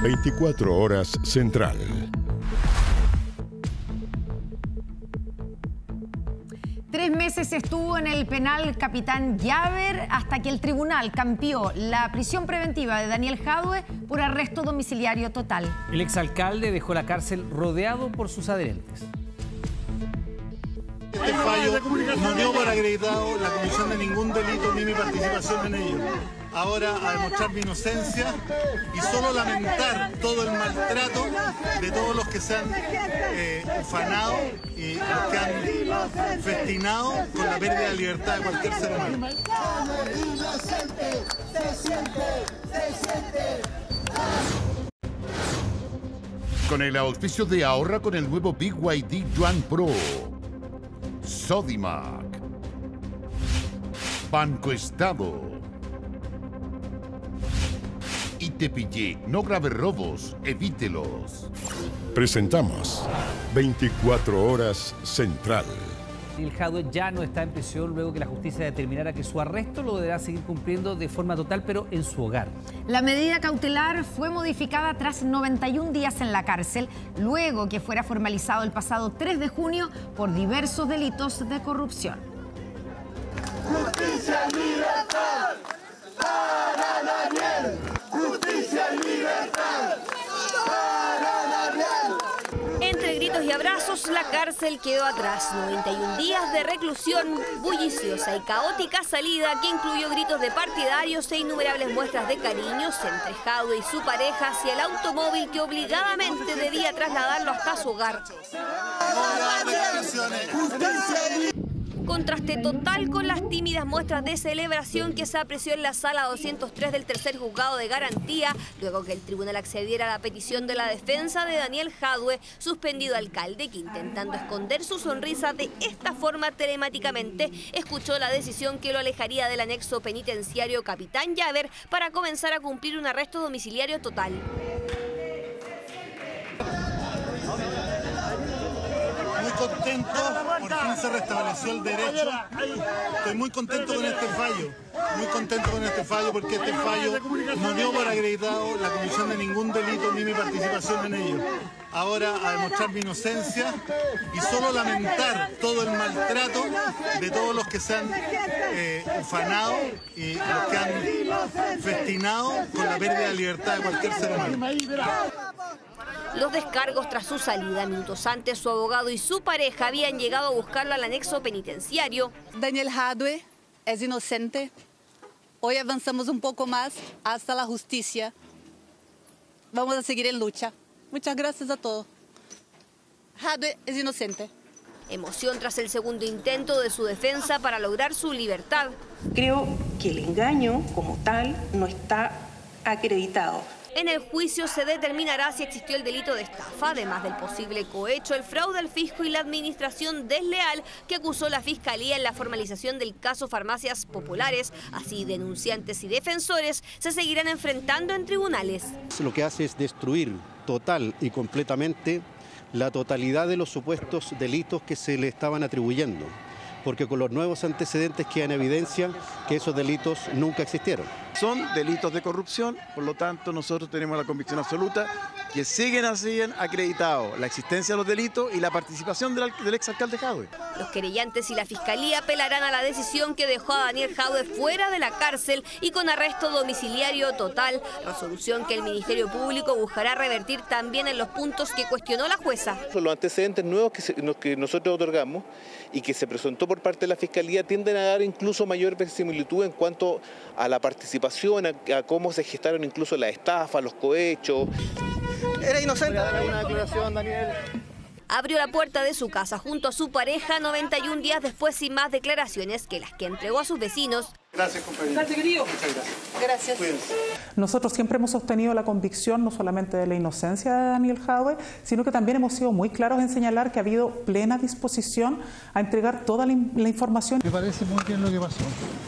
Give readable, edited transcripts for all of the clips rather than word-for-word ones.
24 horas Central. Tres meses estuvo en el penal Capitán Llaver hasta que el tribunal cambió la prisión preventiva de Daniel Jadue por arresto domiciliario total. El exalcalde dejó la cárcel rodeado por sus adherentes. Este fallo no dio por acreditado la comisión de ningún delito ni mi participación en ello. Ahora, a demostrar mi inocencia y solo lamentar todo el maltrato de todos los que se han ufanado y los que han festinado con la pérdida de libertad de cualquier ser humano. Con el auspicio de Ahorra con el nuevo BYD Yuan Pro, Sodimac, Banco Estado y Te Pillé, no grave robos, evítelos. Presentamos 24 horas Central. El Jadue ya no está en prisión luego que la justicia determinara que su arresto lo deberá seguir cumpliendo de forma total, pero en su hogar. La medida cautelar fue modificada tras 91 días en la cárcel, luego que fuera formalizado el pasado 3 de junio por diversos delitos de corrupción. Justicia y libertad para Daniel. Justicia y libertad para Daniel. Entre gritos y abrazos, la cárcel quedó atrás. 91 días de reclusión, bulliciosa y caótica salida que incluyó gritos de partidarios e innumerables muestras de cariños entre Jadue y su pareja hacia el automóvil que obligadamente debía trasladarlo hasta su hogar. Contraste total con las tímidas muestras de celebración que se apreció en la sala 203 del tercer juzgado de garantía, luego que el tribunal accediera a la petición de la defensa de Daniel Jadue, suspendido alcalde, que intentando esconder su sonrisa de esta forma telemáticamente, escuchó la decisión que lo alejaría del anexo penitenciario Capitán Llaver para comenzar a cumplir un arresto domiciliario total. Muy contento, por fin se restableció el derecho. Estoy muy contento con este fallo. Muy contento con este fallo porque este fallo no dio por acreditado la comisión de ningún delito ni mi participación en ello. Ahora, a demostrar mi inocencia y solo lamentar todo el maltrato de todos los que se han ufanado y los que han festinado con la pérdida de libertad de cualquier ser humano. Los descargos tras su salida, minutos antes, su abogado y su pareja habían llegado a buscarlo al anexo penitenciario. Daniel Jadue es inocente. Hoy avanzamos un poco más hasta la justicia. Vamos a seguir en lucha. Muchas gracias a todos. Jadue es inocente. Emoción tras el segundo intento de su defensa para lograr su libertad. Creo que el engaño como tal no está acreditado. En el juicio se determinará si existió el delito de estafa, además del posible cohecho, el fraude al fisco y la administración desleal que acusó la Fiscalía en la formalización del caso Farmacias Populares. Así, denunciantes y defensores se seguirán enfrentando en tribunales. Lo que hace es destruir total y completamente la totalidad de los supuestos delitos que se le estaban atribuyendo, porque con los nuevos antecedentes queda en evidencia que esos delitos nunca existieron. Son delitos de corrupción, por lo tanto nosotros tenemos la convicción absoluta que siguen acreditados la existencia de los delitos y la participación del exalcalde Jadue. Los querellantes y la Fiscalía apelarán a la decisión que dejó a Daniel Jadue fuera de la cárcel y con arresto domiciliario total, resolución que el Ministerio Público buscará revertir también en los puntos que cuestionó la jueza. Los antecedentes nuevos que nosotros otorgamos y que se presentó por parte de la Fiscalía tienden a dar incluso mayor verosimilitud en cuanto a la participación, a cómo se gestaron incluso las estafas, los cohechos. Era inocente. Una declaración, Daniel. Abrió la puerta de su casa junto a su pareja 91 días después sin más declaraciones que las que entregó a sus vecinos. Gracias, compañero. Gracias, querido. Muchas gracias. Gracias. Cuídense. Nosotros siempre hemos sostenido la convicción no solamente de la inocencia de Daniel Jadue, sino que también hemos sido muy claros en señalar que ha habido plena disposición a entregar toda la información. Me parece muy bien lo que pasó.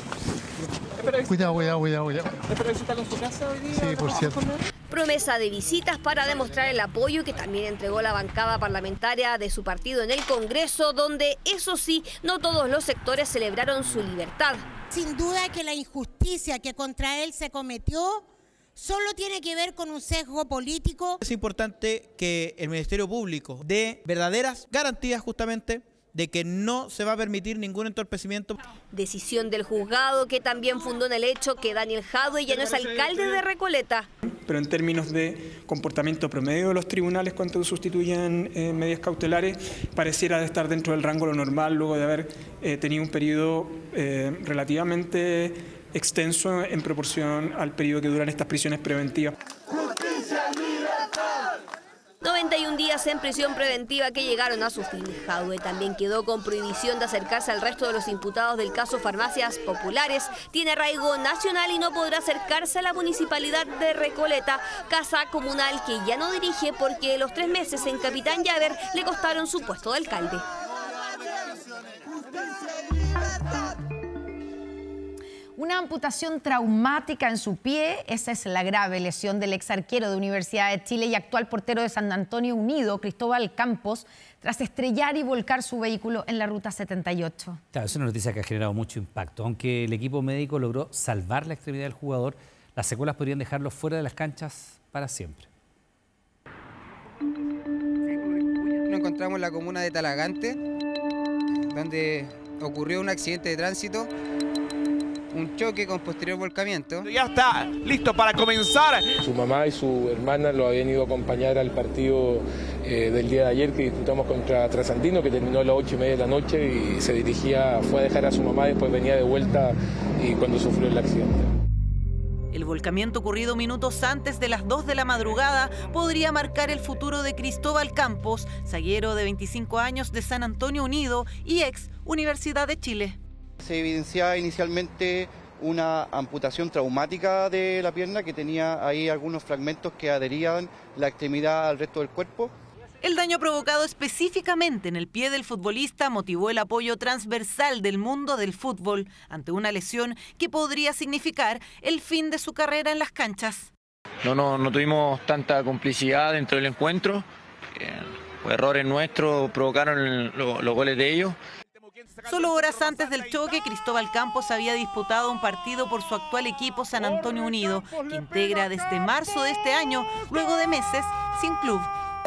Cuidado. ¿Espero visitarlo en su casa hoy día? Sí, por cierto. Promesa de visitas para demostrar el apoyo que también entregó la bancada parlamentaria de su partido en el Congreso, donde, eso sí, no todos los sectores celebraron su libertad. Sin duda que la injusticia que contra él se cometió solo tiene que ver con un sesgo político. Es importante que el Ministerio Público dé verdaderas garantías justamente de que no se va a permitir ningún entorpecimiento. Decisión del juzgado que también fundó en el hecho que Daniel Jadue ya no es alcalde de Recoleta. Pero en términos de comportamiento promedio de los tribunales cuando sustituyen medidas cautelares, pareciera de estar dentro del rango de lo normal luego de haber tenido un periodo relativamente extenso en proporción al periodo que duran estas prisiones preventivas. 91 días en prisión preventiva que llegaron a su fin. Jadue también quedó con prohibición de acercarse al resto de los imputados del caso Farmacias Populares. Tiene arraigo nacional y no podrá acercarse a la municipalidad de Recoleta, casa comunal que ya no dirige porque los 3 meses en Capitán Llaver le costaron su puesto de alcalde. Una amputación traumática en su pie, esa es la grave lesión del ex arquero de Universidad de Chile y actual portero de San Antonio Unido, Cristóbal Campos, tras estrellar y volcar su vehículo en la Ruta 78. Claro, es una noticia que ha generado mucho impacto. Aunque el equipo médico logró salvar la extremidad del jugador, las secuelas podrían dejarlo fuera de las canchas para siempre. Nos encontramos en la comuna de Talagante, donde ocurrió un accidente de tránsito, un choque con posterior volcamiento. Ya está listo para comenzar. Su mamá y su hermana lo habían ido a acompañar al partido del día de ayer que disputamos contra Trasandino, que terminó a las 8:30 de la noche y fue a dejar a su mamá, después venía de vuelta y cuando sufrió el accidente. El volcamiento ocurrido minutos antes de las 2 de la madrugada podría marcar el futuro de Cristóbal Campos, zaguero de 25 años de San Antonio Unido y ex Universidad de Chile. Se evidenciaba inicialmente una amputación traumática de la pierna que tenía ahí algunos fragmentos que adherían la extremidad al resto del cuerpo. El daño provocado específicamente en el pie del futbolista motivó el apoyo transversal del mundo del fútbol ante una lesión que podría significar el fin de su carrera en las canchas. No tuvimos tanta complicidad dentro del encuentro. Errores nuestros provocaron los goles de ellos. Solo horas antes del choque, Cristóbal Campos había disputado un partido por su actual equipo San Antonio Unido, que integra desde marzo de este año, luego de meses sin club.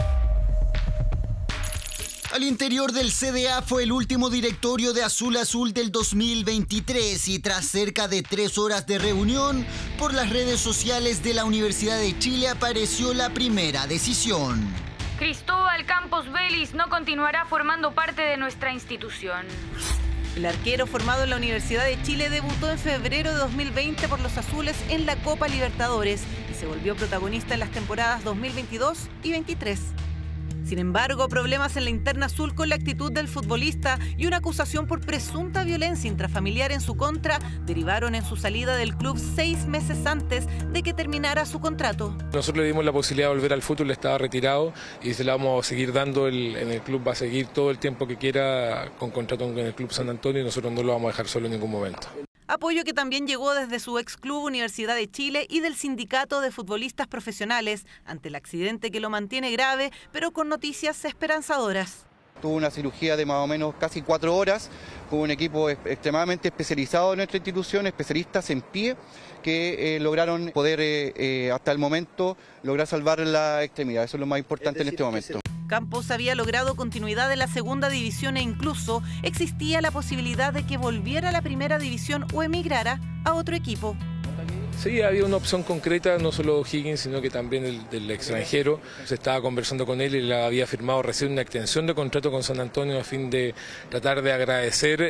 Al interior del CDA fue el último directorio de Azul Azul del 2023 y tras cerca de 3 horas de reunión, por las redes sociales de la Universidad de Chile apareció la primera decisión. Cristóbal Campos Vélez no continuará formando parte de nuestra institución. El arquero formado en la Universidad de Chile debutó en febrero de 2020 por los azules en la Copa Libertadores y se volvió protagonista en las temporadas 2022 y 2023. Sin embargo, problemas en la interna azul con la actitud del futbolista y una acusación por presunta violencia intrafamiliar en su contra derivaron en su salida del club 6 meses antes de que terminara su contrato. Nosotros le dimos la posibilidad de volver al fútbol, estaba retirado y se la vamos a seguir dando en el club, va a seguir todo el tiempo que quiera con contrato en el Club San Antonio y nosotros no lo vamos a dejar solo en ningún momento. Apoyo que también llegó desde su ex club Universidad de Chile y del Sindicato de Futbolistas Profesionales ante el accidente que lo mantiene grave, pero con noticias esperanzadoras. Tuvo una cirugía de más o menos casi 4 horas con un equipo extremadamente especializado en nuestra institución, especialistas en pie, que lograron poder hasta el momento lograr salvar la extremidad. Eso es lo más importante en este momento. Campos había logrado continuidad en la segunda división e incluso existía la posibilidad de que volviera a la primera división o emigrara a otro equipo. Sí, había una opción concreta, no solo Higgins, sino que también del extranjero. Se estaba conversando con él y le había firmado recién una extensión de contrato con San Antonio a fin de tratar de agradecer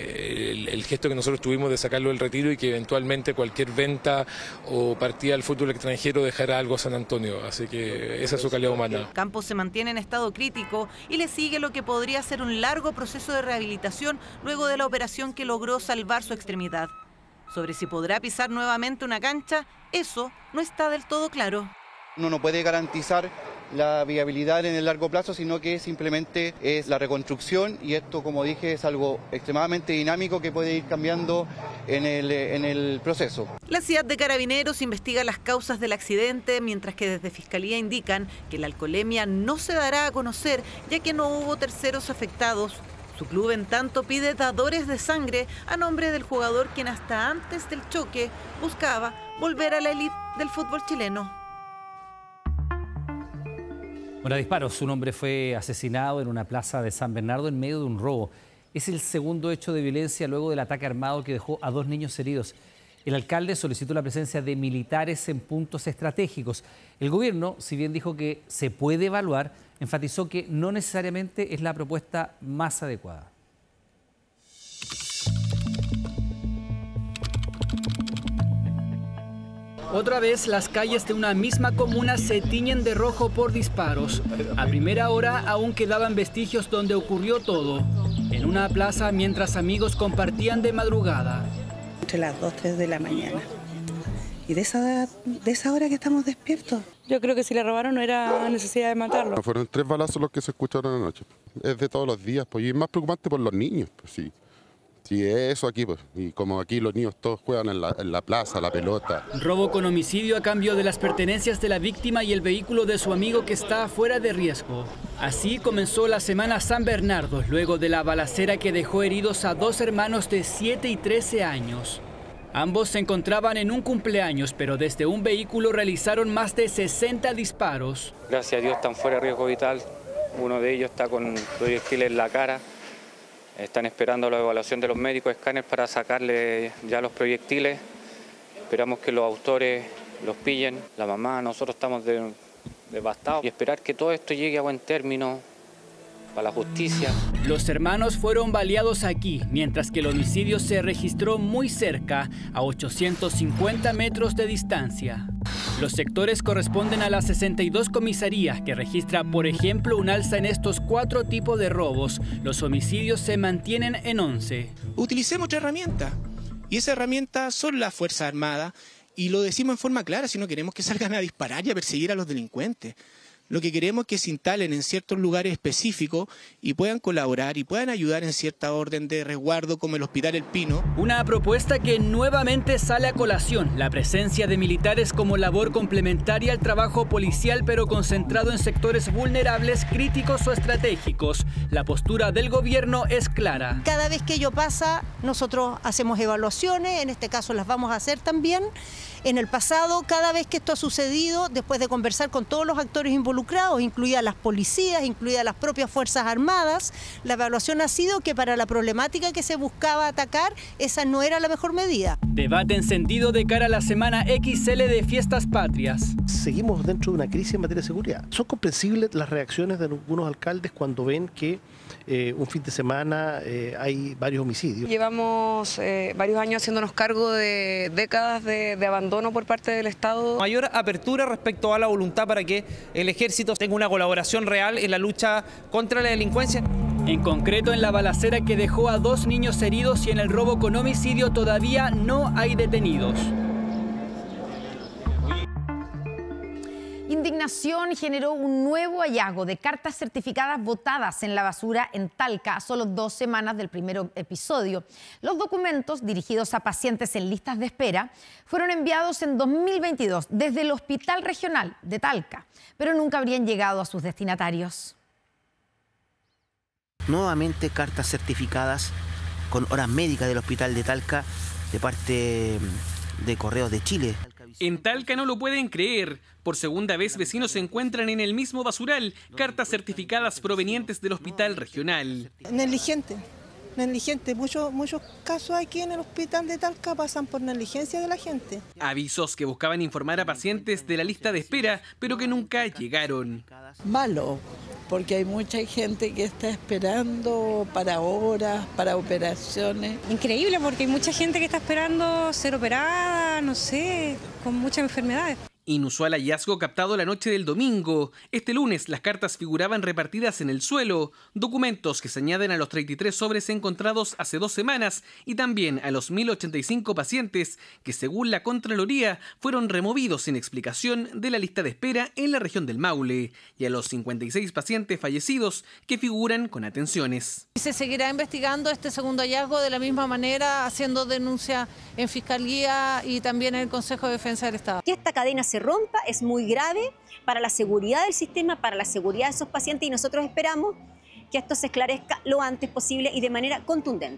el gesto que nosotros tuvimos de sacarlo del retiro y que eventualmente cualquier venta o partida al fútbol extranjero dejara algo a San Antonio. Así que esa es su calidad humana. Campos se mantiene en estado crítico y le sigue lo que podría ser un largo proceso de rehabilitación luego de la operación que logró salvar su extremidad. Sobre si podrá pisar nuevamente una cancha, eso no está del todo claro. Uno no puede garantizar la viabilidad en el largo plazo, sino que simplemente es la reconstrucción y esto, como dije, es algo extremadamente dinámico que puede ir cambiando en el proceso. La ciudad de Carabineros investiga las causas del accidente, mientras que desde Fiscalía indican que la alcoholemia no se dará a conocer, ya que no hubo terceros afectados. Su club, en tanto, pide dadores de sangre a nombre del jugador quien hasta antes del choque buscaba volver a la élite del fútbol chileno. Bueno, a disparos, un hombre fue asesinado en una plaza de San Bernardo en medio de un robo. Es el segundo hecho de violencia luego del ataque armado que dejó a 2 niños heridos. El alcalde solicitó la presencia de militares en puntos estratégicos. El gobierno, si bien dijo que se puede evaluar, enfatizó que no necesariamente es la propuesta más adecuada. Otra vez, las calles de una misma comuna se tiñen de rojo por disparos. A primera hora aún quedaban vestigios donde ocurrió todo. En una plaza mientras amigos compartían de madrugada. Entre las 2, 3 de la mañana. Y de esa hora que estamos despiertos. Yo creo que si le robaron no era necesidad de matarlo. Fueron 3 balazos los que se escucharon anoche. Es de todos los días, pues, y es más preocupante por los niños, pues sí. Sí, eso aquí, pues, y como aquí los niños todos juegan en la plaza, la pelota. Robo con homicidio a cambio de las pertenencias de la víctima y el vehículo de su amigo que está fuera de riesgo. Así comenzó la semana San Bernardo, luego de la balacera que dejó heridos a 2 hermanos de 7 y 13 años. Ambos se encontraban en un cumpleaños, pero desde un vehículo realizaron más de 60 disparos. Gracias a Dios están fuera de riesgo vital. Uno de ellos está con proyectiles en la cara. Están esperando la evaluación de los médicos escáner para sacarle ya los proyectiles. Esperamos que los autores los pillen. La mamá, nosotros estamos devastados y esperar que todo esto llegue a buen término para la justicia. Los hermanos fueron baleados aquí, mientras que el homicidio se registró muy cerca, a 850 metros de distancia. Los sectores corresponden a las 62 comisarías, que registra, por ejemplo, un alza en estos 4 tipos de robos. Los homicidios se mantienen en 11. Utilicemos otra herramienta, y esa herramienta son las Fuerzas Armadas, y lo decimos en forma clara, si no queremos que salgan a disparar y a perseguir a los delincuentes. Lo que queremos es que se instalen en ciertos lugares específicos y puedan colaborar y puedan ayudar en cierta orden de resguardo como el Hospital El Pino. Una propuesta que nuevamente sale a colación, la presencia de militares como labor complementaria al trabajo policial, pero concentrado en sectores vulnerables, críticos o estratégicos. La postura del gobierno es clara. Cada vez que ello pasa, nosotros hacemos evaluaciones, en este caso las vamos a hacer también. En el pasado, cada vez que esto ha sucedido, después de conversar con todos los actores involucrados, incluidas las policías, incluidas las propias Fuerzas Armadas, la evaluación ha sido que para la problemática que se buscaba atacar, esa no era la mejor medida. Debate encendido de cara a la semana XL de Fiestas Patrias. Seguimos dentro de una crisis en materia de seguridad. Son comprensibles las reacciones de algunos alcaldes cuando ven que un fin de semana hay varios homicidios. Llevamos varios años haciéndonos cargo de décadas de abandono por parte del Estado. Mayor apertura respecto a la voluntad para que el ejército tenga una colaboración real en la lucha contra la delincuencia. En concreto, en la balacera que dejó a 2 niños heridos y en el robo con homicidio todavía no hay detenidos. Indignación generó un nuevo hallazgo de cartas certificadas botadas en la basura en Talca a solo 2 semanas del primer episodio. Los documentos, dirigidos a pacientes en listas de espera, fueron enviados en 2022 desde el Hospital Regional de Talca, pero nunca habrían llegado a sus destinatarios. Nuevamente cartas certificadas con horas médicas del Hospital de Talca de parte de Correos de Chile. En Talca no lo pueden creer. Por segunda vez, vecinos se encuentran en el mismo basural cartas certificadas provenientes del hospital regional. Negligente. Muchos casos aquí en el hospital de Talca pasan por negligencia de la gente. Avisos que buscaban informar a pacientes de la lista de espera, pero que nunca llegaron. Malo, porque hay mucha gente que está esperando para horas, para operaciones. Increíble, porque hay mucha gente que está esperando ser operada, no sé, con muchas enfermedades. Inusual hallazgo captado la noche del domingo. Este lunes las cartas figuraban repartidas en el suelo, documentos que se añaden a los 33 sobres encontrados hace 2 semanas y también a los 1085 pacientes que, según la Contraloría, fueron removidos sin explicación de la lista de espera en la región del Maule, y a los 56 pacientes fallecidos que figuran con atenciones. Se seguirá investigando este segundo hallazgo de la misma manera, haciendo denuncia en Fiscalía y también en el Consejo de Defensa del Estado. Que esta cadena se rompa es muy grave para la seguridad del sistema, para la seguridad de esos pacientes, y nosotros esperamos que esto se esclarezca lo antes posible y de manera contundente.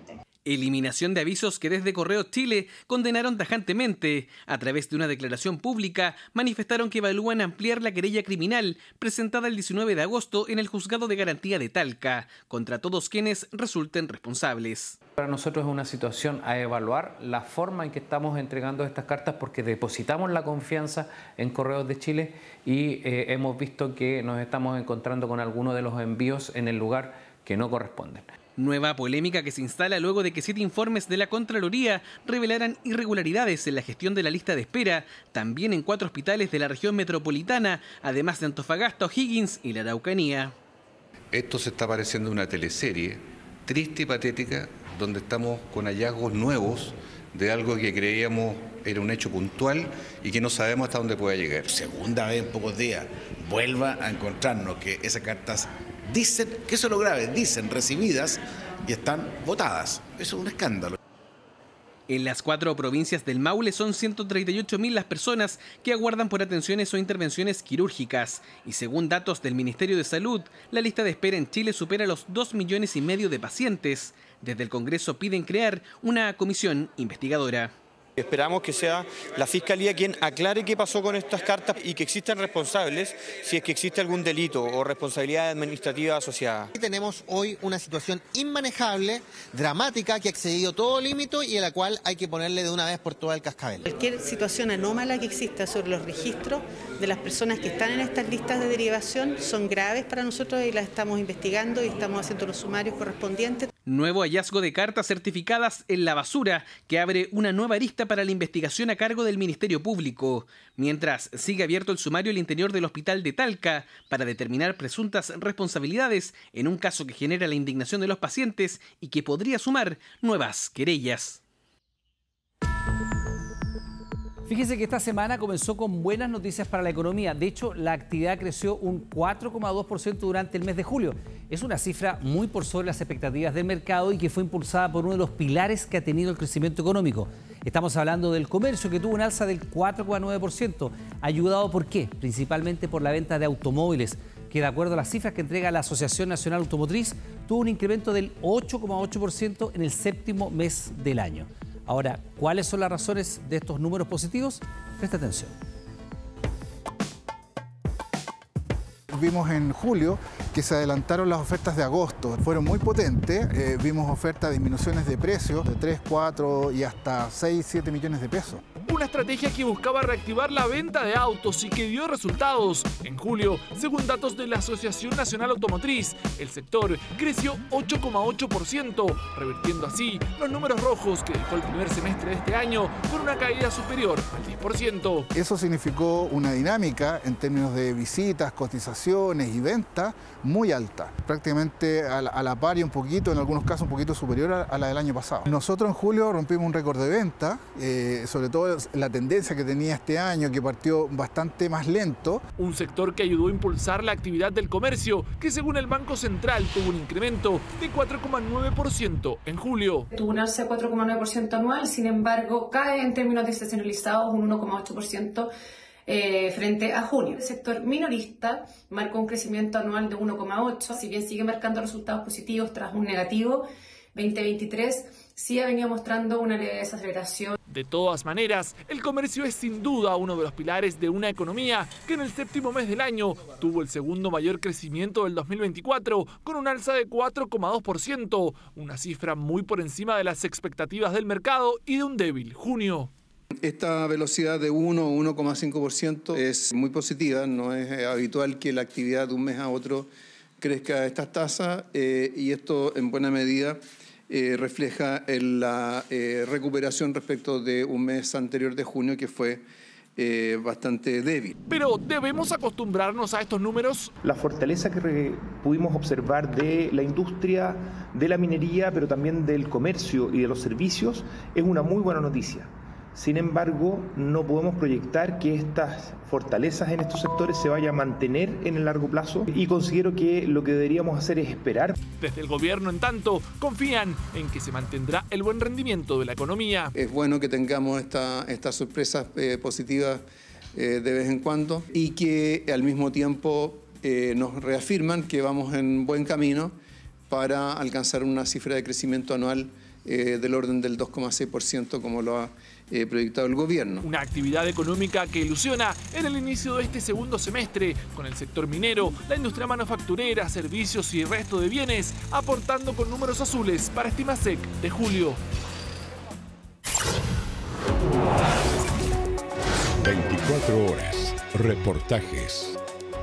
Eliminación de avisos que desde Correos Chile condenaron tajantemente. A través de una declaración pública, manifestaron que evalúan ampliar la querella criminal presentada el 19 de agosto en el Juzgado de Garantía de Talca, contra todos quienes resulten responsables. Para nosotros es una situación a evaluar la forma en que estamos entregando estas cartas, porque depositamos la confianza en Correos de Chile y hemos visto que nos estamos encontrando con algunos de los envíos en el lugar que no corresponden. Nueva polémica que se instala luego de que 7 informes de la Contraloría revelaran irregularidades en la gestión de la lista de espera, también en 4 hospitales de la región metropolitana, además de Antofagasta, O'Higgins y la Araucanía. Esto se está pareciendo una teleserie triste y patética, donde estamos con hallazgos nuevos de algo que creíamos era un hecho puntual y que no sabemos hasta dónde puede llegar. Segunda vez en pocos días, vuelva a encontrarnos que esas cartas dicen, que eso es lo grave, dicen recibidas y están votadas. Eso es un escándalo. En las 4 provincias del Maule son 138.000 las personas que aguardan por atenciones o intervenciones quirúrgicas. Y según datos del Ministerio de Salud, la lista de espera en Chile supera los 2,5 millones de pacientes. Desde el Congreso piden crear una comisión investigadora. Esperamos que sea la Fiscalía quien aclare qué pasó con estas cartas y que existan responsables si es que existe algún delito o responsabilidad administrativa asociada. Tenemos hoy una situación inmanejable, dramática, que ha excedido todo límite y a la cual hay que ponerle de una vez por todas el cascabel. Cualquier situación anómala que exista sobre los registros de las personas que están en estas listas de derivación son graves para nosotros y las estamos investigando y estamos haciendo los sumarios correspondientes. Nuevo hallazgo de cartas certificadas en la basura que abre una nueva arista para la investigación a cargo del Ministerio Público, mientras sigue abierto el sumario al interior del hospital de Talca para determinar presuntas responsabilidades en un caso que genera la indignación de los pacientes y que podría sumar nuevas querellas. Fíjese que esta semana comenzó con buenas noticias para la economía. De hecho, la actividad creció un 4,2% durante el mes de julio. Es una cifra muy por sobre las expectativas del mercado y que fue impulsada por uno de los pilares que ha tenido el crecimiento económico. Estamos hablando del comercio, que tuvo un alza del 4,9%. ¿Ayudado por qué? Principalmente por la venta de automóviles, que de acuerdo a las cifras que entrega la Asociación Nacional Automotriz, tuvo un incremento del 8,8% en el 7º mes del año. Ahora, ¿cuáles son las razones de estos números positivos? Presta atención. Vimos en julio que se adelantaron las ofertas de agosto. Fueron muy potentes. Vimos ofertas de disminuciones de precios de 3, 4 y hasta 6, 7 millones de pesos. Una estrategia que buscaba reactivar la venta de autos y que dio resultados. En julio, según datos de la Asociación Nacional Automotriz, el sector creció 8,8%, revirtiendo así los números rojos que dejó el primer semestre de este año con una caída superior al 10%. Eso significó una dinámica en términos de visitas, cotizaciones y ventas muy alta, prácticamente a la par y un poquito, en algunos casos un poquito superior a la del año pasado. Nosotros en julio rompimos un récord de venta, sobre todo la tendencia que tenía este año, que partió bastante más lento. Un sector que ayudó a impulsar la actividad del comercio, que según el Banco Central tuvo un incremento de 4,9% en julio. Tuvo un alza de 4,9% anual, sin embargo, cae en términos desestacionalizados un 1,8%. Frente a junio. El sector minorista marcó un crecimiento anual de 1,8%, si bien sigue marcando resultados positivos tras un negativo 2023, sí ha venido mostrando una leve desaceleración. De todas maneras, el comercio es sin duda uno de los pilares de una economía que en el 7º mes del año tuvo el segundo mayor crecimiento del 2024 con un alza de 4,2%, una cifra muy por encima de las expectativas del mercado y de un débil junio. Esta velocidad de 1 o 1,5% es muy positiva, no es habitual que la actividad de un mes a otro crezca a estas tasas y esto en buena medida refleja la recuperación respecto de un mes anterior de junio que fue bastante débil. Pero ¿debemos acostumbrarnos a estos números? La fortaleza que pudimos observar de la industria, de la minería, pero también del comercio y de los servicios es una muy buena noticia. Sin embargo, no podemos proyectar que estas fortalezas en estos sectores se vayan a mantener en el largo plazo y considero que lo que deberíamos hacer es esperar. Desde el gobierno, en tanto, confían en que se mantendrá el buen rendimiento de la economía. Es bueno que tengamos estas sorpresas positivas de vez en cuando y que al mismo tiempo nos reafirman que vamos en buen camino para alcanzar una cifra de crecimiento anual del orden del 2,6% como lo ha proyectado el gobierno. Una actividad económica que ilusiona en el inicio de este segundo semestre, con el sector minero, la industria manufacturera, servicios y resto de bienes, aportando con números azules para Estimacec de julio. 24 horas. Reportajes.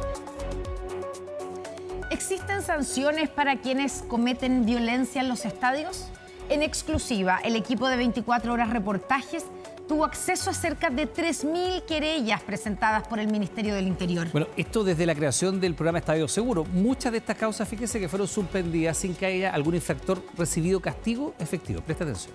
¿Existen sanciones para quienes cometen violencia en los estadios? En exclusiva, el equipo de 24 horas Reportajes tuvo acceso a cerca de 3.000 querellas presentadas por el Ministerio del Interior. Bueno, esto desde la creación del programa Estadio Seguro. Muchas de estas causas, fíjense que fueron suspendidas sin que haya algún infractor recibido castigo efectivo. Presta atención.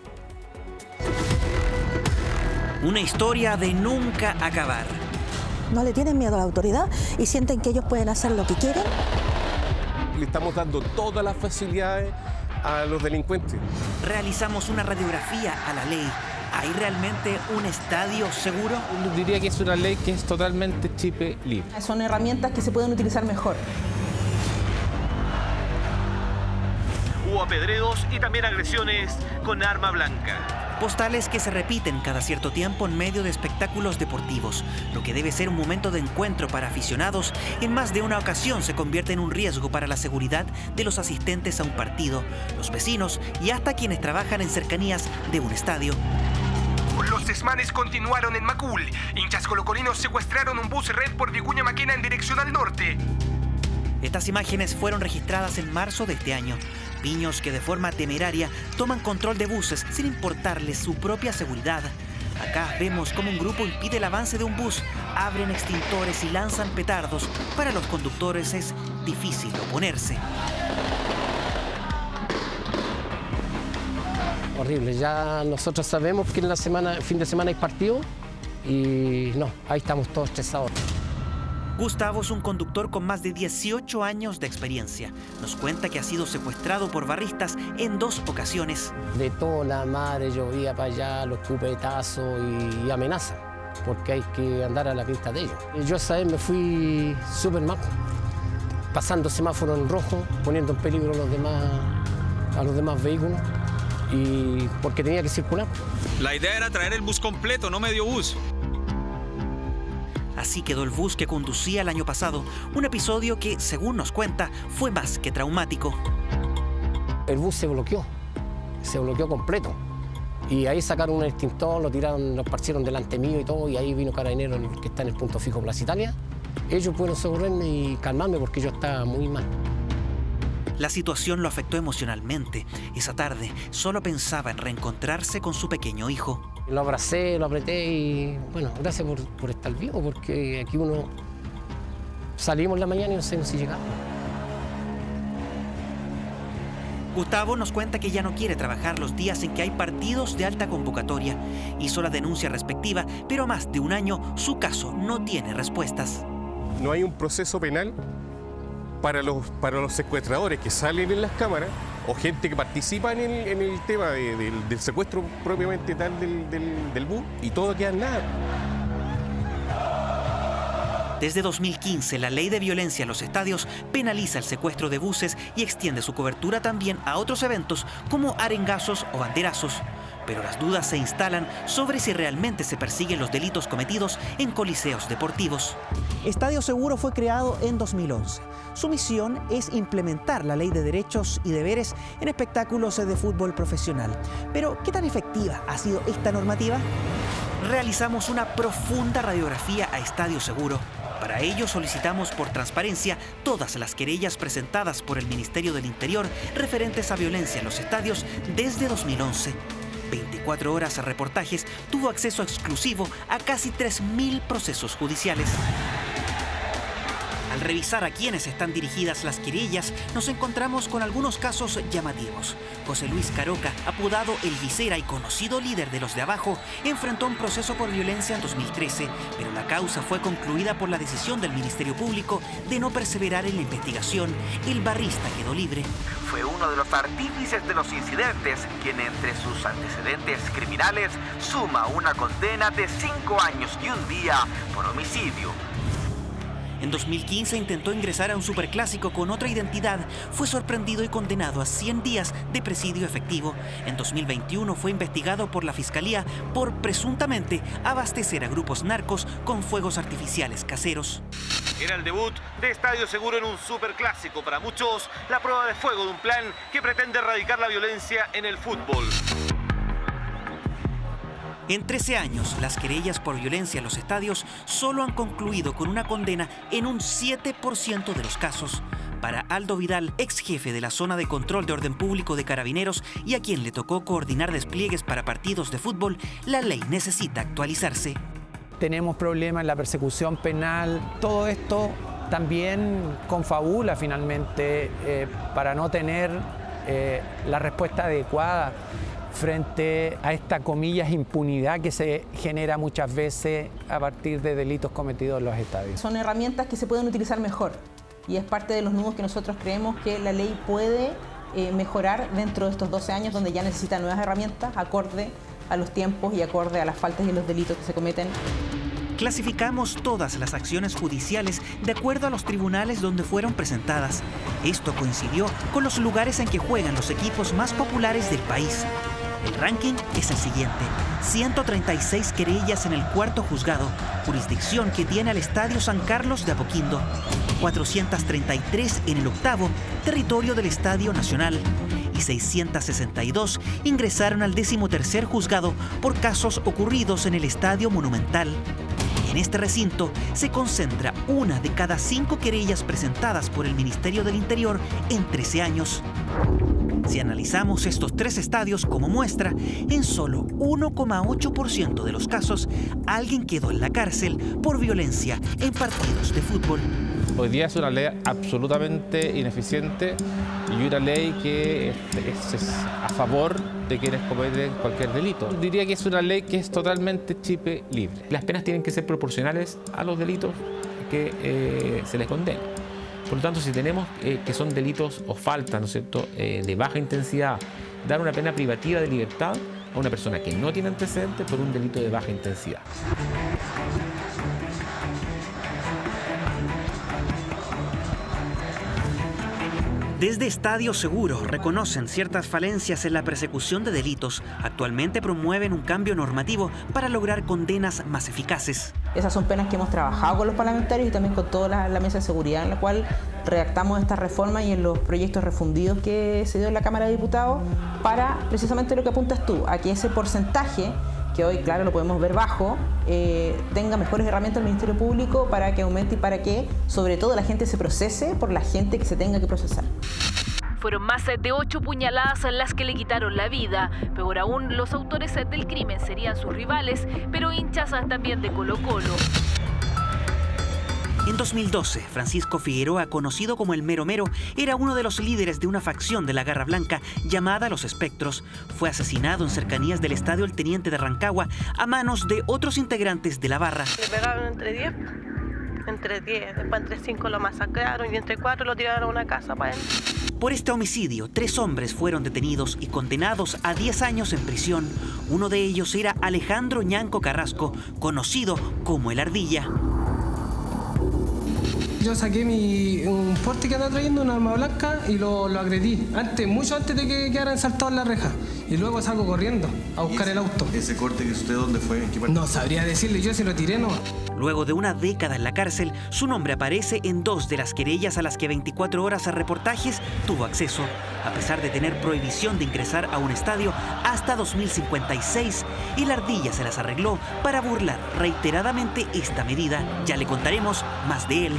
Una historia de nunca acabar. No le tienen miedo a la autoridad y sienten que ellos pueden hacer lo que quieren. Le estamos dando todas las facilidades a los delincuentes. Realizamos una radiografía a la ley. ¿Hay realmente un estadio seguro? Diría que es una ley que es totalmente chip libre. Son herramientas que se pueden utilizar mejor. Hubo apedreos y también agresiones con arma blanca. Postales que se repiten cada cierto tiempo en medio de espectáculos deportivos. Lo que debe ser un momento de encuentro para aficionados, en más de una ocasión se convierte en un riesgo para la seguridad de los asistentes a un partido, los vecinos y hasta quienes trabajan en cercanías de un estadio. Los desmanes continuaron en Macul. Hinchas colocolinos secuestraron un bus red por Vicuña Maquena en dirección al norte. Estas imágenes fueron registradas en marzo de este año. Piños que de forma temeraria toman control de buses sin importarles su propia seguridad. Acá vemos cómo un grupo impide el avance de un bus, abren extintores y lanzan petardos. Para los conductores es difícil oponerse. Horrible, ya nosotros sabemos que en la semana, fin de semana hay partido y no, ahí estamos todos estresados. Gustavo es un conductor con más de 18 años de experiencia. Nos cuenta que ha sido secuestrado por barristas en 2 ocasiones. De toda la madre llovía para allá, los cupetazos y amenaza, porque hay que andar a la pinta de ellos. Yo esa vez me fui súper mal, pasando semáforo en rojo, poniendo en peligro a los demás vehículos, y porque tenía que circular. La idea era traer el bus completo, no medio bus. Así quedó el bus que conducía el año pasado, un episodio que, según nos cuenta, fue más que traumático. El bus se bloqueó completo. Y ahí sacaron un extintor, lo tiraron, lo esparcieron delante mío y todo, y ahí vino Carabinero, el que está en el punto fijo Plaza Italia. Ellos pudieron socorrerme y calmarme porque yo estaba muy mal. La situación lo afectó emocionalmente. Esa tarde solo pensaba en reencontrarse con su pequeño hijo. Lo abracé, lo apreté y bueno, gracias por estar vivo, porque aquí uno salimos en la mañana y no sé si llegamos. Gustavo nos cuenta que ya no quiere trabajar los días en que hay partidos de alta convocatoria. Hizo la denuncia respectiva, pero a más de un año su caso no tiene respuestas. No hay un proceso penal para los secuestradores que salen en las cámaras o gente que participa en el tema del secuestro propiamente tal del bus, y todo queda en nada. Desde 2015, la ley de violencia en los estadios penaliza el secuestro de buses y extiende su cobertura también a otros eventos como arengazos o banderazos. Pero las dudas se instalan sobre si realmente se persiguen los delitos cometidos en coliseos deportivos. Estadio Seguro fue creado en 2011. Su misión es implementar la ley de derechos y deberes en espectáculos de fútbol profesional. Pero, ¿qué tan efectiva ha sido esta normativa? Realizamos una profunda radiografía a Estadio Seguro. Para ello solicitamos por transparencia todas las querellas presentadas por el Ministerio del Interior referentes a violencia en los estadios desde 2011. 24 horas a Reportajes tuvo acceso exclusivo a casi 3.000 procesos judiciales. Al revisar a quiénes están dirigidas las querellas, nos encontramos con algunos casos llamativos. José Luis Caroca, apodado El Visera y conocido líder de los de abajo, enfrentó un proceso por violencia en 2013, pero la causa fue concluida por la decisión del Ministerio Público de no perseverar en la investigación. El barrista quedó libre. Fue uno de los artífices de los incidentes, quien entre sus antecedentes criminales suma una condena de 5 años y un día por homicidio. En 2015 intentó ingresar a un superclásico con otra identidad. Fue sorprendido y condenado a 100 días de presidio efectivo. En 2021 fue investigado por la Fiscalía por presuntamente abastecer a grupos narcos con fuegos artificiales caseros. Era el debut de Estadio Seguro en un superclásico. Para muchos, la prueba de fuego de un plan que pretende erradicar la violencia en el fútbol. En 13 años, las querellas por violencia en los estadios solo han concluido con una condena en un 7% de los casos. Para Aldo Vidal, ex jefe de la zona de control de orden público de Carabineros y a quien le tocó coordinar despliegues para partidos de fútbol, la ley necesita actualizarse. Tenemos problemas en la persecución penal. Todo esto también confabula finalmente para no tener la respuesta adecuada frente a esta, comillas, impunidad que se genera muchas veces a partir de delitos cometidos en los estadios. Son herramientas que se pueden utilizar mejor y es parte de los nudos que nosotros creemos que la ley puede mejorar dentro de estos 12 años donde ya necesita nuevas herramientas acorde a los tiempos y acorde a las faltas y los delitos que se cometen. Clasificamos todas las acciones judiciales de acuerdo a los tribunales donde fueron presentadas. Esto coincidió con los lugares en que juegan los equipos más populares del país. El ranking es el siguiente: 136 querellas en el cuarto juzgado, jurisdicción que tiene al Estadio San Carlos de Apoquindo. 433 en el octavo, territorio del Estadio Nacional. Y 662 ingresaron al 13º juzgado por casos ocurridos en el Estadio Monumental. En este recinto se concentra 1 de cada 5 querellas presentadas por el Ministerio del Interior en 13 años. Si analizamos estos 3 estadios como muestra, en solo 1,8% de los casos, alguien quedó en la cárcel por violencia en partidos de fútbol. Hoy día es una ley absolutamente ineficiente y una ley que es a favor de quienes cometen cualquier delito. Diría que es una ley que es totalmente chip libre. Las penas tienen que ser proporcionales a los delitos que se les condena. Por lo tanto, si tenemos que son delitos o faltas, ¿no es cierto?, de baja intensidad, dar una pena privativa de libertad a una persona que no tiene antecedentes por un delito de baja intensidad. Desde Estadio Seguro reconocen ciertas falencias en la persecución de delitos. Actualmente promueven un cambio normativo para lograr condenas más eficaces. Esas son penas que hemos trabajado con los parlamentarios y también con toda la mesa de seguridad en la cual redactamos esta reforma y en los proyectos refundidos que se dio en la Cámara de Diputados para precisamente lo que apuntas tú, a que ese porcentaje, que hoy, claro, lo podemos ver bajo, tenga mejores herramientas el Ministerio Público para que aumente y para que, sobre todo, la gente se procese por la gente que se tenga que procesar. Fueron más de 8 puñaladas las que le quitaron la vida. Peor aún, los autores del crimen serían sus rivales, pero hinchas también de Colo-Colo. En 2012, Francisco Figueroa, conocido como el Mero Mero, era uno de los líderes de una facción de la Garra Blanca llamada Los Espectros. Fue asesinado en cercanías del estadio El Teniente de Rancagua a manos de otros integrantes de la barra. Le pegaron entre 10, después entre 5 lo masacraron y entre 4 lo tiraron a una casa para él. Por este homicidio, 3 hombres fueron detenidos y condenados a 10 años en prisión. Uno de ellos era Alejandro Ñanco Carrasco, conocido como el Ardilla. Yo saqué un porte que andaba trayendo, una arma blanca, y lo agredí, mucho antes de que quedaran saltados en la reja. Y luego salgo corriendo a buscar el auto. ¿Ese corte que usted dónde fue? ¿En qué parte? No sabría decirle, yo se lo tiré, no. Luego de una década en la cárcel, su nombre aparece en 2 de las querellas a las que 24 horas a reportajes tuvo acceso. A pesar de tener prohibición de ingresar a un estadio hasta 2056, el Ardilla se las arregló para burlar reiteradamente esta medida. Ya le contaremos más de él.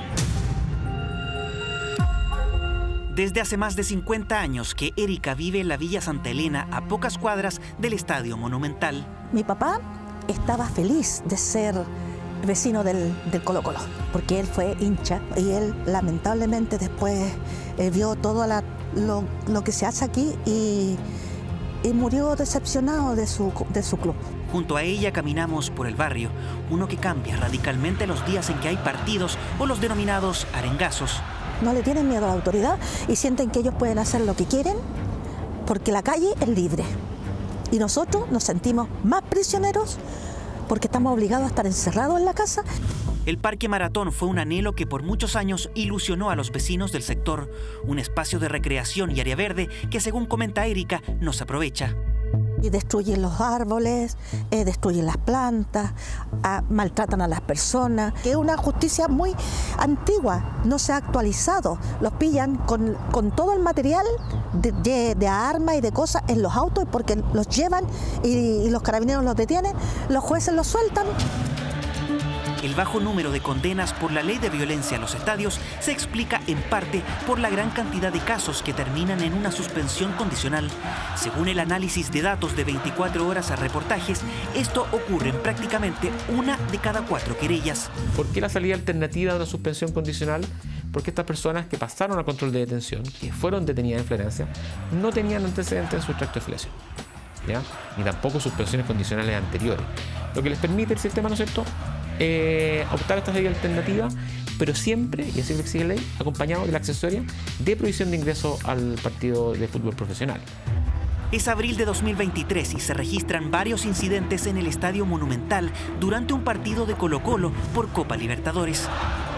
Desde hace más de 50 años que Erika vive en la Villa Santa Elena, a pocas cuadras del Estadio Monumental. Mi papá estaba feliz de ser vecino del Colo-Colo, porque él fue hincha y él lamentablemente después vio todo lo que se hace aquí y murió decepcionado de su club. Junto a ella caminamos por el barrio, uno que cambia radicalmente los días en que hay partidos o los denominados arengazos. No le tienen miedo a la autoridad y sienten que ellos pueden hacer lo que quieren porque la calle es libre. Y nosotros nos sentimos más prisioneros porque estamos obligados a estar encerrados en la casa. El Parque Maratón fue un anhelo que por muchos años ilusionó a los vecinos del sector, un espacio de recreación y área verde que, según comenta Erika, no se aprovecha. Y destruyen los árboles, destruyen las plantas, maltratan a las personas. Es una justicia muy antigua, no se ha actualizado. Los pillan con todo el material de armas y de cosas en los autos porque los llevan y los carabineros los detienen, los jueces los sueltan. El bajo número de condenas por la ley de violencia a los estadios se explica en parte por la gran cantidad de casos que terminan en una suspensión condicional. Según el análisis de datos de 24 horas a reportajes, esto ocurre en prácticamente 1 de cada 4 querellas. ¿Por qué la salida alternativa de una suspensión condicional? Porque estas personas que pasaron a control de detención, que fueron detenidas en Florencia, no tenían antecedentes en su tracto de filiación, ¿ya? Ni tampoco suspensiones condicionales anteriores. Lo que les permite el sistema, ¿no es cierto?, optar a esta salida alternativa, pero siempre, y así lo exige la ley, acompañado de la accesoria de prohibición de ingreso al partido de fútbol profesional. Es abril de 2023 y se registran varios incidentes en el Estadio Monumental durante un partido de Colo-Colo por Copa Libertadores.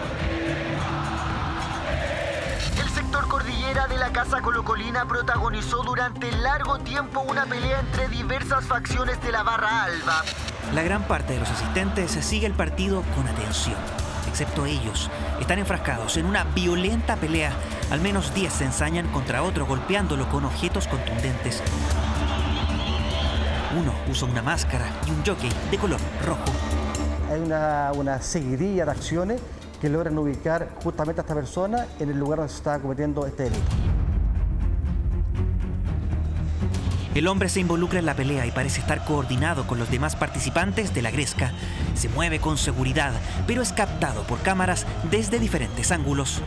El sector cordillera de la Casa Colocolina protagonizó durante largo tiempo una pelea entre diversas facciones de la Barra Alba. La gran parte de los asistentes sigue el partido con atención, excepto ellos. Están enfrascados en una violenta pelea. Al menos 10 se ensañan contra otro, golpeándolo con objetos contundentes. Uno usa una máscara y un jockey de color rojo. Hay una seguidilla de acciones que logran ubicar justamente a esta persona en el lugar donde se está cometiendo este delito. El hombre se involucra en la pelea y parece estar coordinado con los demás participantes de la gresca. Se mueve con seguridad, pero es captado por cámaras desde diferentes ángulos.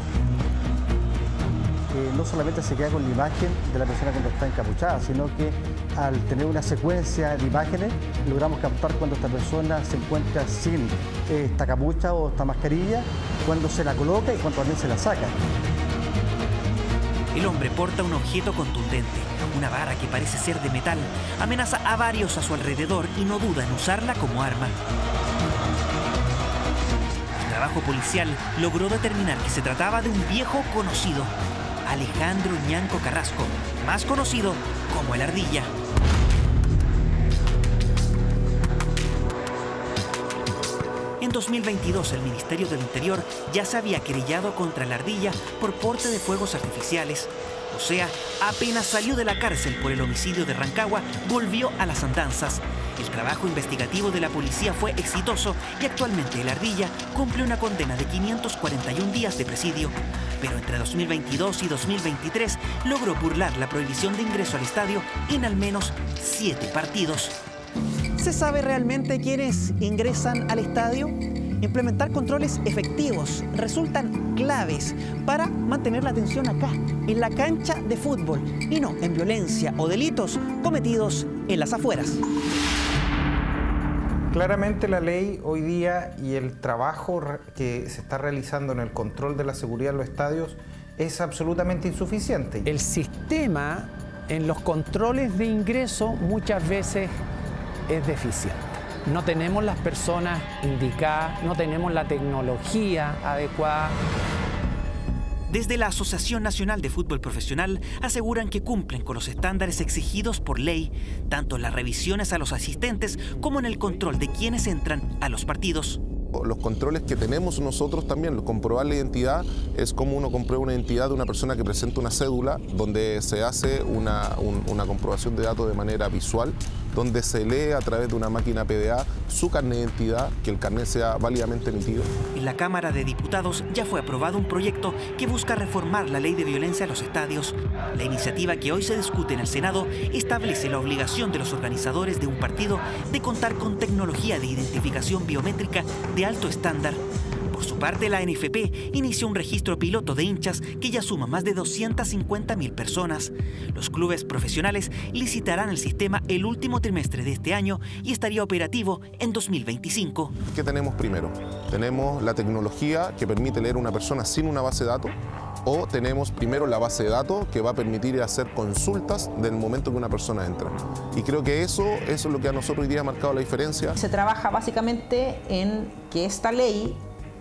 No solamente se queda con la imagen de la persona cuando está encapuchada, sino que al tener una secuencia de imágenes, logramos captar cuando esta persona se encuentra sin esta capucha o esta mascarilla, cuando se la coloca y cuando también se la saca. El hombre porta un objeto contundente, una vara que parece ser de metal. Amenaza a varios a su alrededor y no duda en usarla como arma. El trabajo policial logró determinar que se trataba de un viejo conocido, Alejandro Ñanco Carrasco, más conocido como el Ardilla. En 2022, el Ministerio del Interior ya se había querellado contra el Ardilla por porte de fuegos artificiales. O sea, apenas salió de la cárcel por el homicidio de Rancagua, volvió a las andanzas. El trabajo investigativo de la policía fue exitoso y actualmente el Ardilla cumple una condena de 541 días de presidio. Pero entre 2022 y 2023 logró burlar la prohibición de ingreso al estadio en al menos 7 partidos. ¿Se sabe realmente quiénes ingresan al estadio? Implementar controles efectivos resultan claves para mantener la atención acá, en la cancha de fútbol, y no en violencia o delitos cometidos en las afueras. Claramente la ley hoy día y el trabajo que se está realizando en el control de la seguridad en los estadios es absolutamente insuficiente. El sistema en los controles de ingreso muchas veces es deficiente. No tenemos las personas indicadas, no tenemos la tecnología adecuada. Desde la Asociación Nacional de Fútbol Profesional aseguran que cumplen con los estándares exigidos por ley, tanto en las revisiones a los asistentes como en el control de quienes entran a los partidos. Los controles que tenemos nosotros también, comprobar la identidad, es como uno comprueba una identidad de una persona que presenta una cédula, donde se hace una comprobación de datos de manera visual, donde se lee a través de una máquina PDA su carnet de identidad, que el carnet sea válidamente emitido. En la Cámara de Diputados ya fue aprobado un proyecto que busca reformar la ley de violencia a los estadios. La iniciativa que hoy se discute en el Senado establece la obligación de los organizadores de un partido de contar con tecnología de identificación biométrica de alto estándar. Por su parte, la NFP inició un registro piloto de hinchas que ya suma más de 250.000 personas. Los clubes profesionales licitarán el sistema el último trimestre de este año y estaría operativo en 2025. ¿Qué tenemos primero? Tenemos la tecnología que permite leer a una persona sin una base de datos, o tenemos primero la base de datos que va a permitir hacer consultas del momento que una persona entra. Y creo que eso es lo que a nosotros hoy día ha marcado la diferencia. Se trabaja básicamente en que esta ley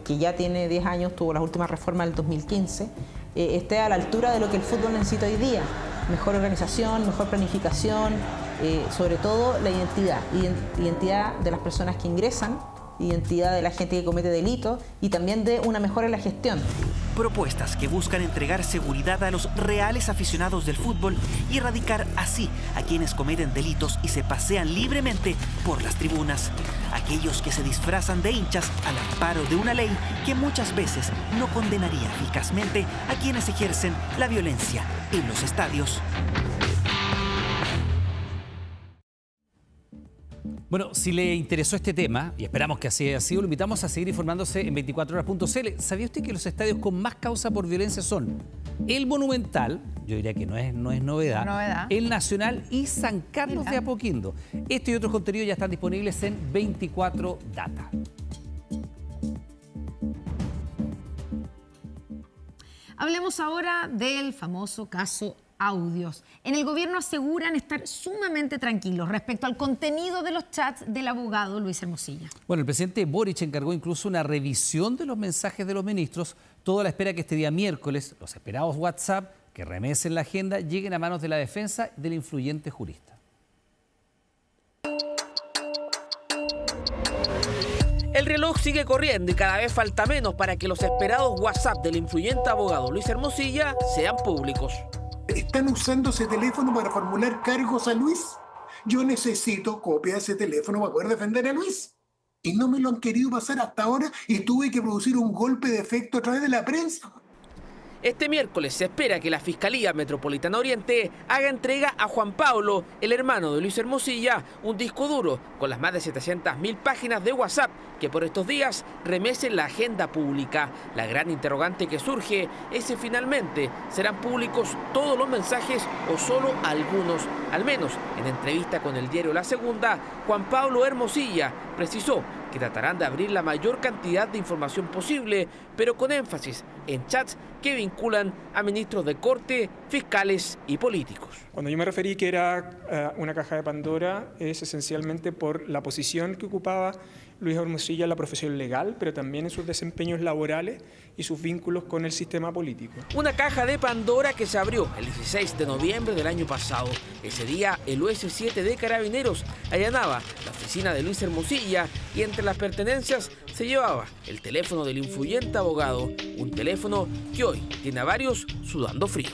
que ya tiene 10 años, tuvo las últimas reformas del 2015, esté a la altura de lo que el fútbol necesita hoy día. Mejor organización, mejor planificación, sobre todo la identidad de las personas que ingresan, identidad de la gente que comete delitos y también de una mejora en la gestión. Propuestas que buscan entregar seguridad a los reales aficionados del fútbol y erradicar así a quienes cometen delitos y se pasean libremente por las tribunas. Aquellos que se disfrazan de hinchas al amparo de una ley que muchas veces no condenaría eficazmente a quienes ejercen la violencia en los estadios. Bueno, si le interesó este tema, y esperamos que así haya sido, lo invitamos a seguir informándose en 24horas.cl. ¿Sabía usted que los estadios con más causa por violencia son el Monumental, yo diría que no es novedad, el Nacional y San Carlos de Apoquindo? Este y otros contenidos ya están disponibles en 24 Data. Hablemos ahora del famoso caso Audios. En el gobierno aseguran estar sumamente tranquilos respecto al contenido de los chats del abogado Luis Hermosilla. Bueno, el presidente Boric encargó incluso una revisión de los mensajes de los ministros, todo a la espera que este día miércoles los esperados WhatsApp que remesen la agenda lleguen a manos de la defensa del influyente jurista. El reloj sigue corriendo y cada vez falta menos para que los esperados WhatsApp del influyente abogado Luis Hermosilla sean públicos. ¿Están usando ese teléfono para formular cargos a Luis? Yo necesito copia de ese teléfono para poder defender a Luis. Y no me lo han querido pasar hasta ahora y tuve que producir un golpe de efecto a través de la prensa. Este miércoles se espera que la Fiscalía Metropolitana Oriente haga entrega a Juan Pablo, el hermano de Luis Hermosilla, un disco duro con las más de 700.000 páginas de WhatsApp que por estos días remesen la agenda pública. La gran interrogante que surge es si finalmente serán públicos todos los mensajes o solo algunos. Al menos en entrevista con el diario La Segunda, Juan Pablo Hermosilla precisó que tratarán de abrir la mayor cantidad de información posible, pero con énfasis en chats que vinculan a ministros de corte, fiscales y políticos. Cuando yo me referí que era una caja de Pandora, es esencialmente por la posición que ocupaba Luis Hermosilla en la profesión legal, pero también en sus desempeños laborales y sus vínculos con el sistema político. Una caja de Pandora que se abrió el 16 de noviembre del año pasado. Ese día, el US-7 de Carabineros allanaba la oficina de Luis Hermosilla y entre las pertenencias se llevaba el teléfono del influyente abogado, un teléfono que hoy tiene a varios sudando frío.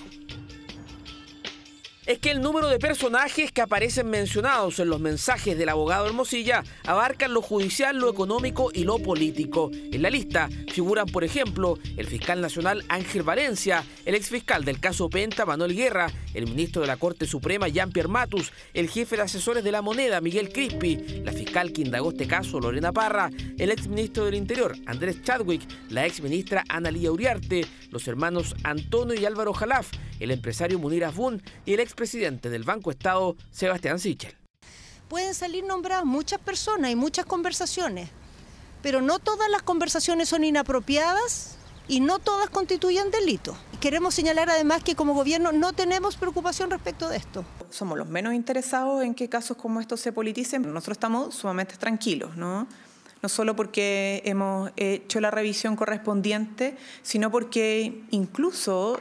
Es que el número de personajes que aparecen mencionados en los mensajes del abogado Hermosilla abarcan lo judicial, lo económico y lo político. En la lista figuran, por ejemplo, el fiscal nacional Ángel Valencia, el exfiscal del caso Penta Manuel Guerra, el ministro de la Corte Suprema Jean-Pierre Matus, el jefe de asesores de la Moneda Miguel Crispi, la fiscal que indagó este caso Lorena Parra, el exministro del Interior Andrés Chadwick, la exministra Ana Lía Uriarte, los hermanos Antonio y Álvaro Jalaf, el empresario Munir Asbun y el expresidente del Banco Estado, Sebastián Sichel. Pueden salir nombradas muchas personas y muchas conversaciones, pero no todas las conversaciones son inapropiadas y no todas constituyen delito. Queremos señalar además que como gobierno no tenemos preocupación respecto de esto. Somos los menos interesados en que casos como estos se politicen. Nosotros estamos sumamente tranquilos, ¿no? No solo porque hemos hecho la revisión correspondiente, sino porque incluso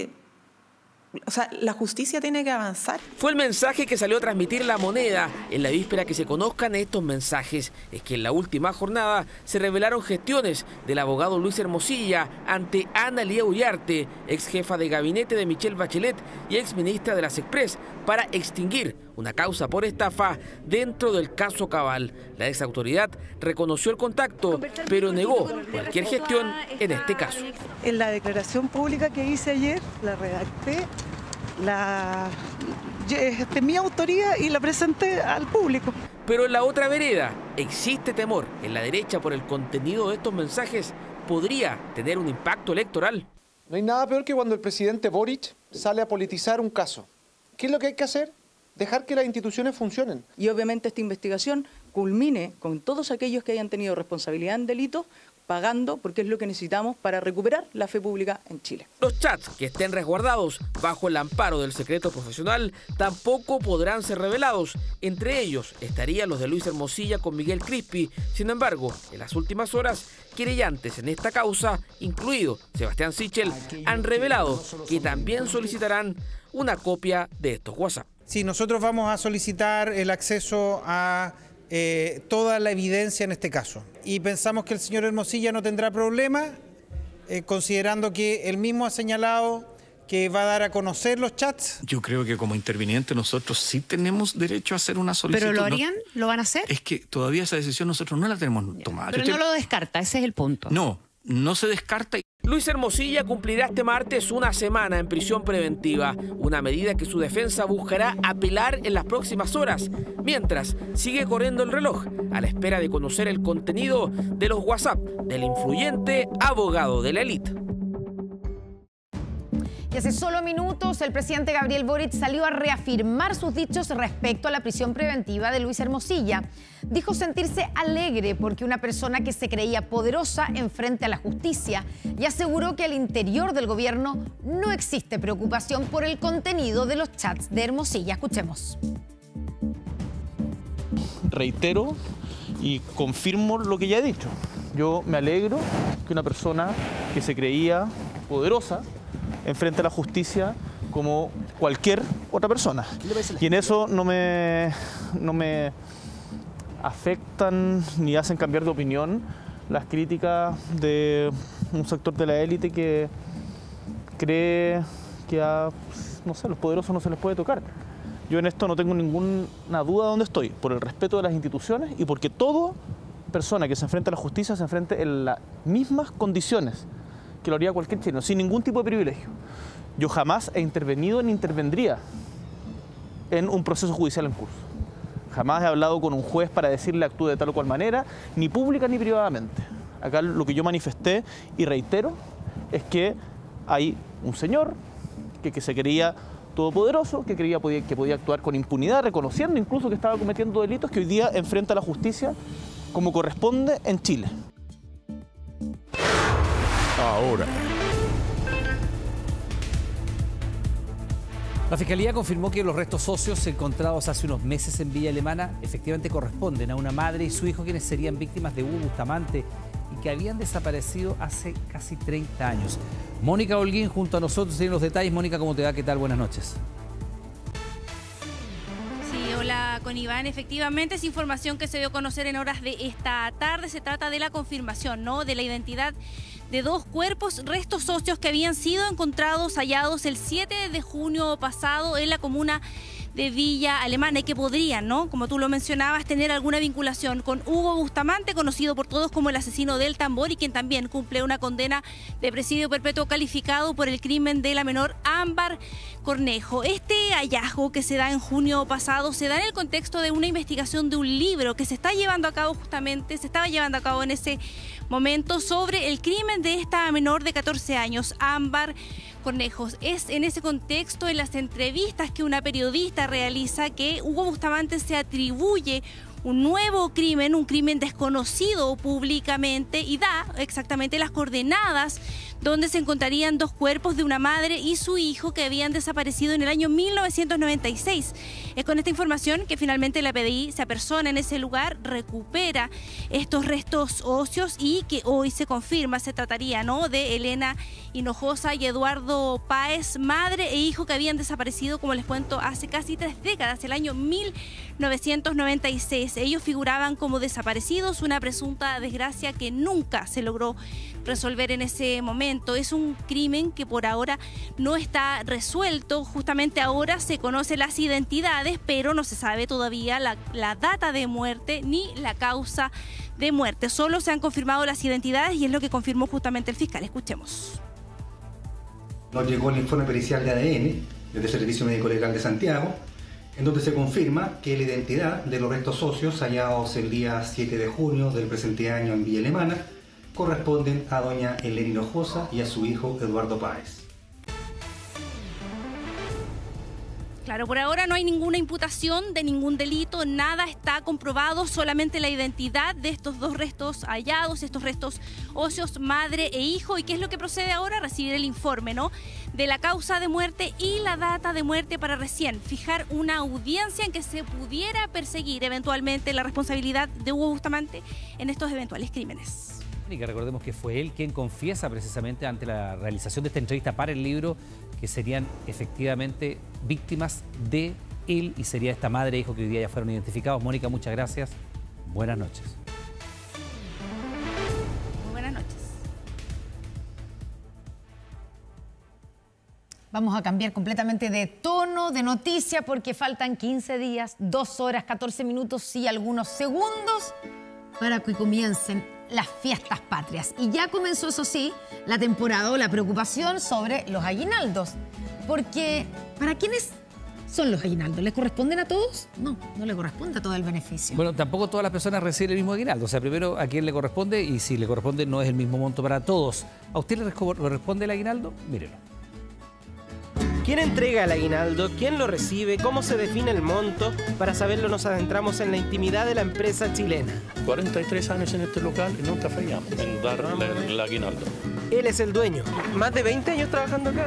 la justicia tiene que avanzar. Fue el mensaje que salió a transmitir La Moneda en la víspera que se conozcan estos mensajes. Es que en la última jornada se revelaron gestiones del abogado Luis Hermosilla ante Ana Lía Uriarte, ex jefa de gabinete de Michelle Bachelet y ex ministra de las Express, para extinguir una causa por estafa dentro del caso Cabal. La ex autoridad reconoció el contacto, pero negó cualquier gestión en este caso. En la declaración pública que hice ayer, la redacté, es de mi autoría y la presenté al público. Pero en la otra vereda existe temor en la derecha por el contenido de estos mensajes. Podría tener un impacto electoral. No hay nada peor que cuando el presidente Boric sale a politizar un caso. ¿Qué es lo que hay que hacer? Dejar que las instituciones funcionen. Y obviamente esta investigación culmine con todos aquellos que hayan tenido responsabilidad en delitos pagando, porque es lo que necesitamos para recuperar la fe pública en Chile. Los chats que estén resguardados bajo el amparo del secreto profesional tampoco podrán ser revelados. Entre ellos estarían los de Luis Hermosilla con Miguel Crispi. Sin embargo, en las últimas horas, querellantes en esta causa, incluido Sebastián Sichel, han revelado que también solicitarán una copia de estos WhatsApp. Sí, nosotros vamos a solicitar el acceso a toda la evidencia en este caso. Y pensamos que el señor Hermosilla no tendrá problema, considerando que él mismo ha señalado que va a dar a conocer los chats. Yo creo que como interviniente nosotros sí tenemos derecho a hacer una solicitud. ¿Pero lo harían? ¿Lo van a hacer? Es que todavía esa decisión nosotros no la tenemos tomada. Pero no lo descarta, ese es el punto. No se descarta. Luis Hermosilla cumplirá este martes una semana en prisión preventiva, una medida que su defensa buscará apelar en las próximas horas, mientras sigue corriendo el reloj a la espera de conocer el contenido de los WhatsApp del influyente abogado de la élite. Y hace solo minutos el presidente Gabriel Boric salió a reafirmar sus dichos respecto a la prisión preventiva de Luis Hermosilla. Dijo sentirse alegre porque una persona que se creía poderosa enfrente a la justicia y aseguró que al interior del gobierno no existe preocupación por el contenido de los chats de Hermosilla. Escuchemos. Reitero y confirmo lo que ya he dicho. Yo me alegro que una persona que se creía poderosa enfrente a la justicia como cualquier otra persona. Y en eso no me afectan ni hacen cambiar de opinión las críticas de un sector de la élite que cree que a los poderosos no se les puede tocar. Yo en esto no tengo ninguna duda de dónde estoy, por el respeto de las instituciones y porque toda persona que se enfrenta a la justicia se enfrente en las mismas condiciones que lo haría cualquier chileno, sin ningún tipo de privilegio. Yo jamás he intervenido ni intervendría en un proceso judicial en curso. Jamás he hablado con un juez para decirle actúe de tal o cual manera, ni pública ni privadamente. Acá lo que yo manifesté y reitero es que hay un señor que se creía todopoderoso, que creía que podía actuar con impunidad, reconociendo incluso que estaba cometiendo delitos que hoy día enfrenta a la justicia como corresponde en Chile. Ahora. La Fiscalía confirmó que los restos óseos encontrados hace unos meses en Villa Alemana efectivamente corresponden a una madre y su hijo quienes serían víctimas de Hugo Bustamante y que habían desaparecido hace casi 30 años. Mónica Holguín junto a nosotros tiene los detalles. Mónica, ¿cómo te va? ¿Qué tal? Buenas noches. Hola, con Iván. Efectivamente, es información que se dio a conocer en horas de esta tarde. Se trata de la confirmación, de la identidad de dos cuerpos, restos óseos que habían sido hallados el 7 de junio pasado en la comuna de Villa Alemana y que podrían, como tú lo mencionabas, tener alguna vinculación con Hugo Bustamante, conocido por todos como el asesino del tambor y quien también cumple una condena de presidio perpetuo calificado por el crimen de la menor Ámbar Cornejo. Este hallazgo que se da en junio pasado se da en el contexto de una investigación de un libro que se estaba llevando a cabo en ese momento sobre el crimen de esta menor de 14 años, Ámbar Cornejo. Es en ese contexto, en las entrevistas que una periodista realiza, que Hugo Bustamante se atribuye un nuevo crimen, un crimen desconocido públicamente, y da exactamente las coordenadas donde se encontrarían dos cuerpos de una madre y su hijo que habían desaparecido en el año 1996. Es con esta información que finalmente la PDI se apersona en ese lugar, recupera estos restos óseos y que hoy se confirma, se trataría de Elena Hinojosa y Eduardo Páez, madre e hijo que habían desaparecido, como les cuento, hace casi 3 décadas, el año 1996. Ellos figuraban como desaparecidos, una presunta desgracia que nunca se logró resolver en ese momento. Es un crimen que por ahora no está resuelto. Justamente ahora se conocen las identidades, pero no se sabe todavía la data de muerte ni la causa de muerte. Solo se han confirmado las identidades y es lo que confirmó justamente el fiscal. Escuchemos. Nos llegó el informe pericial de ADN desde el Servicio Médico Legal de Santiago, en donde se confirma que la identidad de los restos óseos hallados el día 7 de junio del presente año en Villa Alemana corresponden a doña Elena Hinojosa y a su hijo Eduardo Páez. Claro, por ahora no hay ninguna imputación de ningún delito, nada está comprobado, solamente la identidad de estos dos restos hallados, estos restos óseos, madre e hijo. ¿Y qué es lo que procede ahora? Recibir el informe, ¿no?, de la causa de muerte y la data de muerte para recién fijar una audiencia en que se pudiera perseguir eventualmente la responsabilidad de Hugo Bustamante en estos eventuales crímenes. Y que recordemos que fue él quien confiesa precisamente ante la realización de esta entrevista para el libro que serían efectivamente víctimas de él y sería esta madre e hijo que hoy día ya fueron identificados. Mónica, muchas gracias. Buenas noches. Muy buenas noches. Vamos a cambiar completamente de tono, de noticia, porque faltan 15 días, 2 horas, 14 minutos y algunos segundos para que comiencen las fiestas patrias. Y ya comenzó, eso sí, la temporada o la preocupación sobre los aguinaldos. Porque, ¿para quiénes son los aguinaldos? ¿Les corresponden a todos? No, no le corresponde a todo el beneficio. Bueno, tampoco todas las personas reciben el mismo aguinaldo. O sea, primero a quién le corresponde y si le corresponde no es el mismo monto para todos. ¿A usted le corresponde el aguinaldo? Mírelo. ¿Quién entrega el aguinaldo? ¿Quién lo recibe? ¿Cómo se define el monto? Para saberlo nos adentramos en la intimidad de la empresa chilena. 43 años en este local y nunca fallamos en darle el aguinaldo. Él es el dueño. Más de 20 años trabajando acá.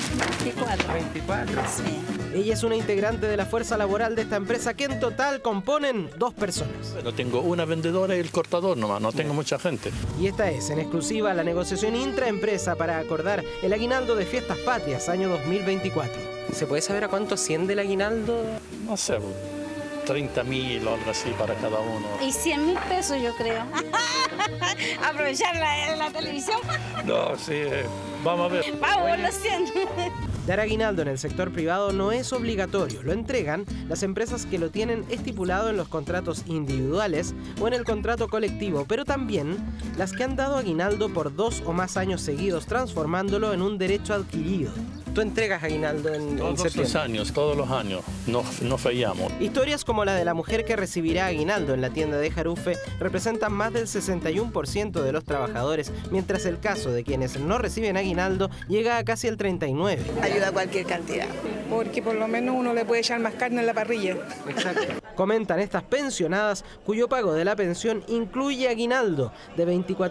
24. Sí. Ella es una integrante de la fuerza laboral de esta empresa que en total componen 2 personas. Bueno, tengo una vendedora y el cortador nomás, no tengo mucha gente. Y esta es, en exclusiva, la negociación intraempresa para acordar el aguinaldo de Fiestas Patrias, año 2024. ¿Se puede saber a cuánto asciende el aguinaldo? No sé, 30.000 o algo así para cada uno. Y 100.000 pesos, yo creo. Aprovechar la televisión. No, sí, vamos a ver. Vamos, lo siento. Dar aguinaldo en el sector privado no es obligatorio, lo entregan las empresas que lo tienen estipulado en los contratos individuales o en el contrato colectivo, pero también las que han dado aguinaldo por 2 o más años seguidos, transformándolo en un derecho adquirido. ¿Tú entregas aguinaldo en septiembre? Todos los años, no fallamos. Historias como la de la mujer que recibirá aguinaldo en la tienda de Jarufe representan más del 61% de los trabajadores, mientras el caso de quienes no reciben aguinaldo llega a casi el 39%. Ayuda a cualquier cantidad, porque por lo menos uno le puede echar más carne en la parrilla. Exacto. Comentan estas pensionadas cuyo pago de la pensión incluye aguinaldo de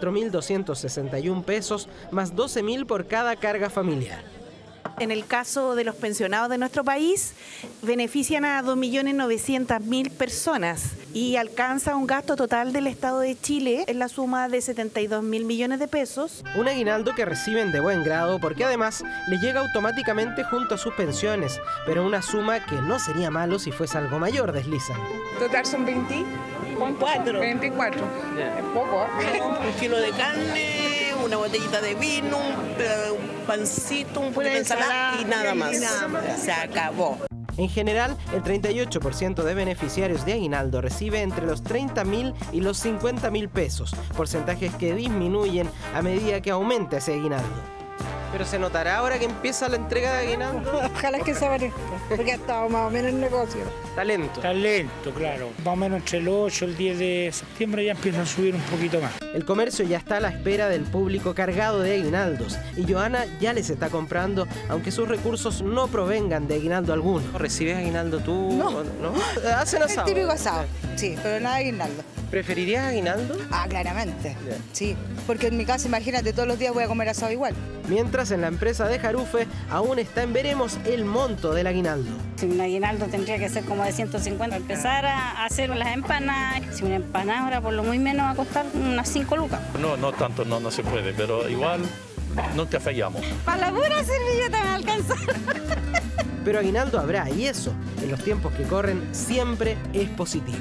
24.261 pesos más 12.000 por cada carga familiar. En el caso de los pensionados de nuestro país, benefician a 2.900.000 personas y alcanza un gasto total del Estado de Chile en la suma de 72.000 millones de pesos. Un aguinaldo que reciben de buen grado porque además les llega automáticamente junto a sus pensiones, pero una suma que no sería malo si fuese algo mayor, deslizan. Total son 24. 24. Es poco, ¿eh? Un kilo de carne, una botellita de vino, un pancito, un poquito de ensalada y nada más. Se acabó. En general, el 38% de beneficiarios de aguinaldo recibe entre los 30.000 y los 50.000 pesos, porcentajes que disminuyen a medida que aumenta ese aguinaldo. Pero se notará ahora que empieza la entrega de aguinaldo. Ojalá que se aparezca, porque ha estado más o menos el negocio. Talento. Talento, claro. Más o menos entre el 8 y el 10 de septiembre ya empieza a subir un poquito más. El comercio ya está a la espera del público cargado de aguinaldos y Joana ya les está comprando, aunque sus recursos no provengan de aguinaldo alguno. ¿Recibes aguinaldo tú? No. ¿Hacen asado? El típico asado, sí, pero nada de aguinaldo. ¿Preferirías aguinaldo? Ah, claramente, sí. Porque en mi casa, imagínate, todos los días voy a comer asado igual. Mientras en la empresa de Jarufe aún está en veremos el monto del aguinaldo. Si un aguinaldo tendría que ser como de 150, empezar a hacer las empanadas. Si una empanada ahora por lo muy menos va a costar unas 5 lucas. No tanto, no se puede, pero igual nunca fallamos. Para la pura servilleta me alcanza. Pero aguinaldo habrá y eso, en los tiempos que corren, siempre es positivo.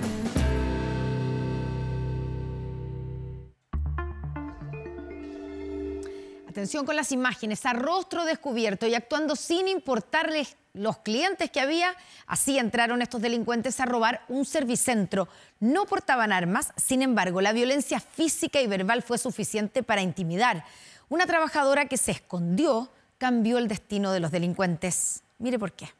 Atención con las imágenes, a rostro descubierto y actuando sin importarles los clientes que había, así entraron estos delincuentes a robar un servicentro. No portaban armas, sin embargo, la violencia física y verbal fue suficiente para intimidar. Una trabajadora que se escondió cambió el destino de los delincuentes. Mire por qué.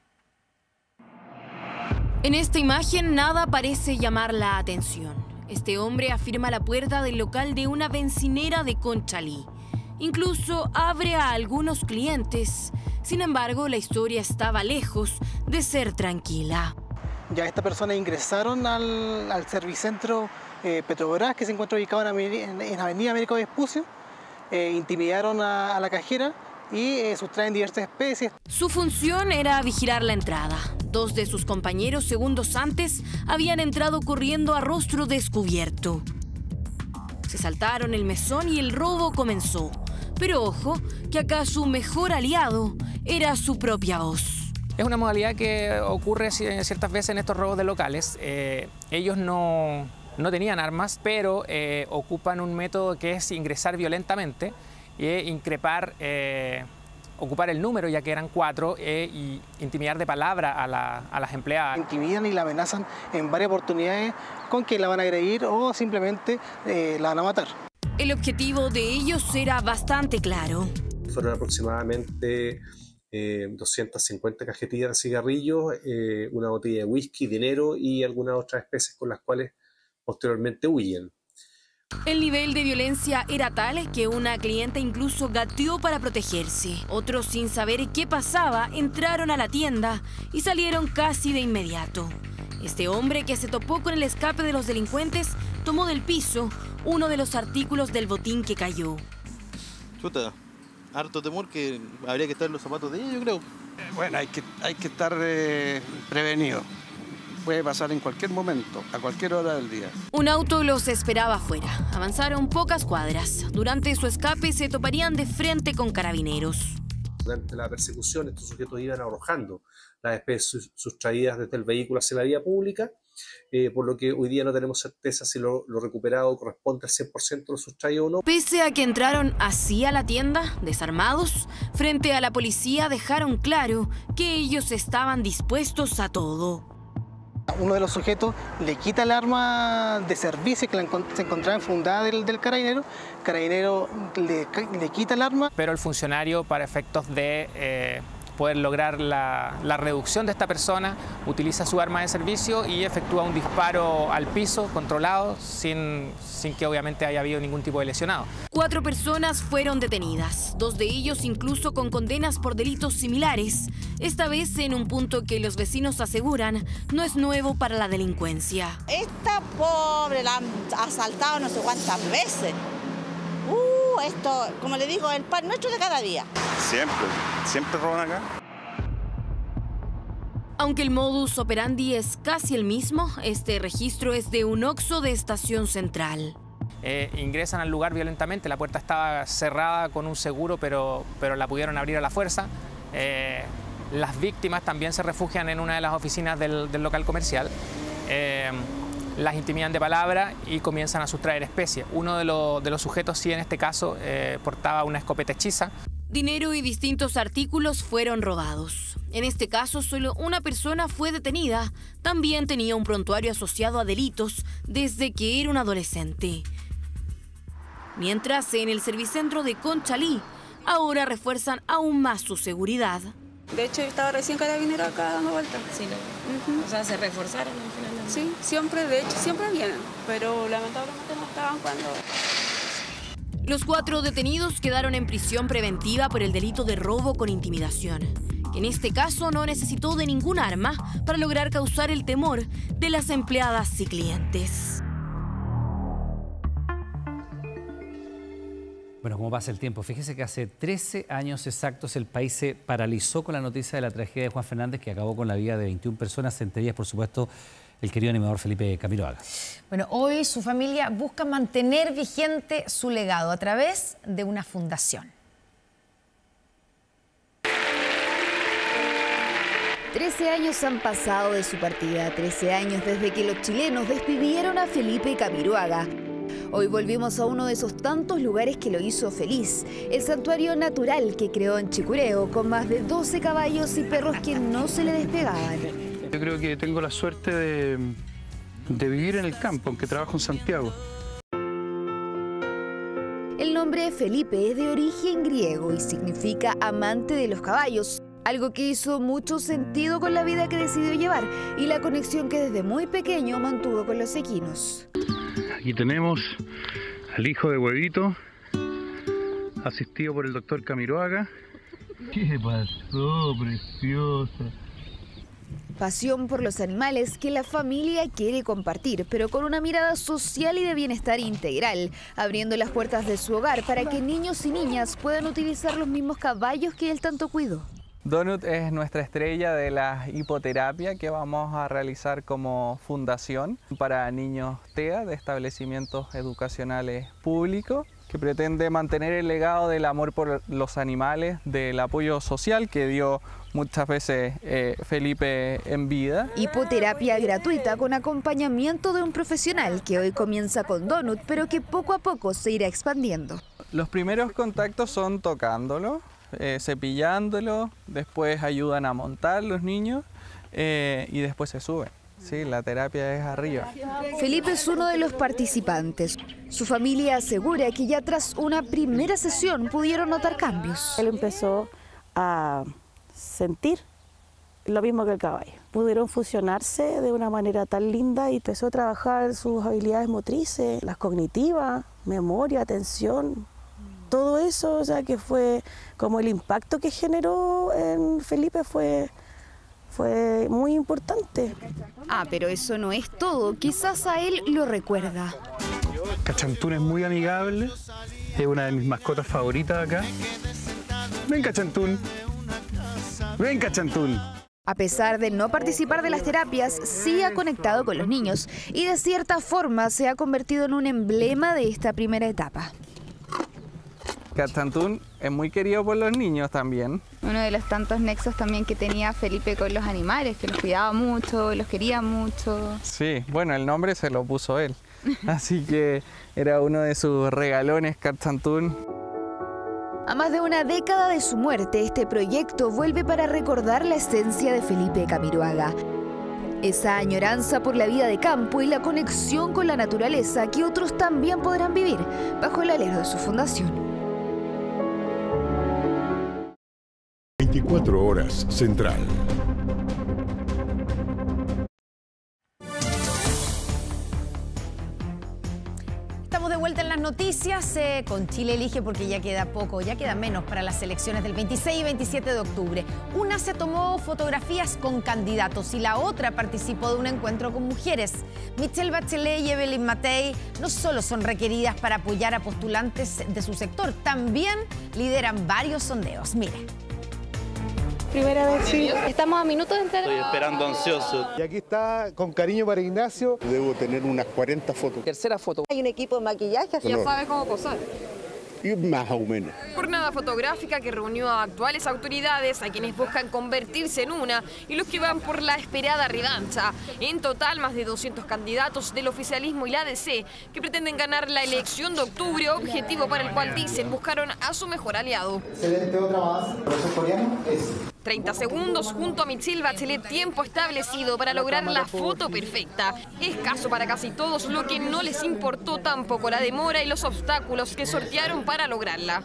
En esta imagen nada parece llamar la atención. Este hombre afirma la puerta del local de una bencinera de Conchalí. Incluso abre a algunos clientes. Sin embargo, la historia estaba lejos de ser tranquila. Ya estas personas ingresaron al Servicentro Petrobras, que se encuentra ubicado en Avenida Américo Vespucio, intimidaron a la cajera y sustraen diversas especies. Su función era vigilar la entrada. 2 de sus compañeros segundos antes habían entrado corriendo a rostro descubierto. Se saltaron el mesón y el robo comenzó. Pero ojo, que acá su mejor aliado era su propia voz. Es una modalidad que ocurre ciertas veces en estos robos de locales. Ellos no tenían armas, pero ocupan un método que es ingresar violentamente e increpar, ocupar el número, ya que eran 4, y intimidar de palabra a las empleadas. Intimidan y la amenazan en varias oportunidades con que la van a agredir o simplemente la van a matar. El objetivo de ellos era bastante claro. Fueron aproximadamente 250 cajetillas de cigarrillos, una botella de whisky, dinero y algunas otras especies con las cuales posteriormente huyen. El nivel de violencia era tal que una clienta incluso gateó para protegerse. Otros, sin saber qué pasaba, entraron a la tienda y salieron casi de inmediato. Este hombre, que se topó con el escape de los delincuentes, tomó del piso uno de los artículos del botín que cayó. Chuta, harto temor que habría que estar en los zapatos de ella, yo creo. Bueno, hay que estar prevenido. Puede pasar en cualquier momento, a cualquier hora del día. Un auto los esperaba afuera. Avanzaron pocas cuadras. Durante su escape se toparían de frente con carabineros. Durante la persecución, estos sujetos iban arrojando las especies sustraídas desde el vehículo hacia la vía pública, por lo que hoy día no tenemos certeza si lo recuperado corresponde al 100% de lo sustraído o no. Pese a que entraron así a la tienda, desarmados, frente a la policía dejaron claro que ellos estaban dispuestos a todo. Uno de los sujetos le quita el arma de servicio que se encontraba enfundada del carabinero. El carabinero le quita el arma. Pero el funcionario, para efectos de poder lograr la reducción de esta persona, utiliza su arma de servicio y efectúa un disparo al piso controlado sin que obviamente haya habido ningún tipo de lesionado. 4 personas fueron detenidas, 2 de ellos incluso con condenas por delitos similares, esta vez en un punto que los vecinos aseguran no es nuevo para la delincuencia. Esta pobre la han asaltado no sé cuántas veces. Esto, como le digo, el pan nuestro de cada día. Siempre roban acá. Aunque el modus operandi es casi el mismo, este registro es de un Oxxo de Estación Central. Ingresan al lugar violentamente, la puerta estaba cerrada con un seguro, pero la pudieron abrir a la fuerza. Las víctimas también se refugian en una de las oficinas del local comercial. Las intimidan de palabra y comienzan a sustraer especies. Uno de los sujetos, sí, en este caso, portaba una escopeta hechiza. Dinero y distintos artículos fueron robados. En este caso, solo una persona fue detenida. También tenía un prontuario asociado a delitos desde que era un adolescente. Mientras, en el Servicentro de Conchalí, ahora refuerzan aún más su seguridad. De hecho, yo estaba recién carabinero acá dando vueltas. Sí, o sea, se reforzaron al final. Sí, siempre, de hecho, siempre vienen, pero lamentablemente no estaban cuando... Los 4 detenidos quedaron en prisión preventiva por el delito de robo con intimidación, que en este caso no necesitó de ningún arma para lograr causar el temor de las empleadas y clientes. Bueno, ¿cómo pasa el tiempo? Fíjese que hace 13 años exactos el país se paralizó con la noticia de la tragedia de Juan Fernández, que acabó con la vida de 21 personas, entre ellas, por supuesto, el querido animador Felipe Camiroaga. Bueno, hoy su familia busca mantener vigente su legado a través de una fundación. 13 años han pasado de su partida, 13 años desde que los chilenos despidieron a Felipe Camiroaga. Hoy volvimos a uno de esos tantos lugares que lo hizo feliz, el santuario natural que creó en Chicureo, con más de 12 caballos y perros que no se le despegaban. Yo creo que tengo la suerte de vivir en el campo, aunque trabajo en Santiago. El nombre Felipe es de origen griego y significa amante de los caballos, algo que hizo mucho sentido con la vida que decidió llevar y la conexión que desde muy pequeño mantuvo con los equinos. Aquí tenemos al hijo de Huevito, asistido por el doctor Camiroaga. ¿Qué pasó, preciosa? Pasión por los animales que la familia quiere compartir, pero con una mirada social y de bienestar integral, abriendo las puertas de su hogar para que niños y niñas puedan utilizar los mismos caballos que él tanto cuidó. Donut es nuestra estrella de la hipoterapia que vamos a realizar como fundación para niños TEA de establecimientos educacionales públicos, que pretende mantener el legado del amor por los animales, del apoyo social que dio muchas veces Felipe en vida. Hipoterapia gratuita con acompañamiento de un profesional que hoy comienza con Donut, pero que poco a poco se irá expandiendo. Los primeros contactos son tocándolo, cepillándolo, después ayudan a montar los niños y después se suben. Sí, la terapia es arriba. Felipe es uno de los participantes. Su familia asegura que ya tras una primera sesión pudieron notar cambios. Él empezó a sentir lo mismo que el caballo. Pudieron fusionarse de una manera tan linda y empezó a trabajar sus habilidades motrices, las cognitivas, memoria, atención. Todo eso, o sea, que fue como el impacto que generó en Felipe fue muy importante. Pero eso no es todo. Quizás a él lo recuerda. Cachantún es muy amigable, es una de mis mascotas favoritas acá. Ven, Cachantún. Ven, Cachantún. A pesar de no participar de las terapias, sí ha conectado con los niños y de cierta forma se ha convertido en un emblema de esta primera etapa. Cachantún es muy querido por los niños también. Uno de los tantos nexos también que tenía Felipe con los animales, que los cuidaba mucho, los quería mucho. Sí, bueno, el nombre se lo puso él, así que era uno de sus regalones, Cachantún. A más de una década de su muerte, este proyecto vuelve para recordar la esencia de Felipe Camiroaga. Esa añoranza por la vida de campo y la conexión con la naturaleza que otros también podrán vivir bajo el alero de su fundación. 24 horas Central. Estamos de vuelta en las noticias con Chile Elige, porque ya queda poco, ya queda menos para las elecciones del 26 y 27 de octubre. Una se tomó fotografías con candidatos y la otra participó de un encuentro con mujeres. Michelle Bachelet y Evelyn Matei no solo son requeridas para apoyar a postulantes de su sector, también lideran varios sondeos. Mire. Primera vez, sí. Estamos a minutos de entrar. Estoy esperando ansioso. Y aquí está, con cariño para Ignacio. Debo tener unas 40 fotos. Tercera foto. Hay un equipo de maquillaje. Ya sabe cómo posar. Y más o menos. Jornada fotográfica que reunió a actuales autoridades, a quienes buscan convertirse en una y los que van por la esperada revancha. En total, más de 200 candidatos del oficialismo y la ADC que pretenden ganar la elección de octubre, objetivo para el cual dicen buscaron a su mejor aliado. Excelente, otra más. Profesor coreano es 30 segundos junto a Michelle Bachelet, tiempo establecido para lograr la foto perfecta. Escaso para casi todos, lo que no les importó tampoco la demora y los obstáculos que sortearon para lograrla.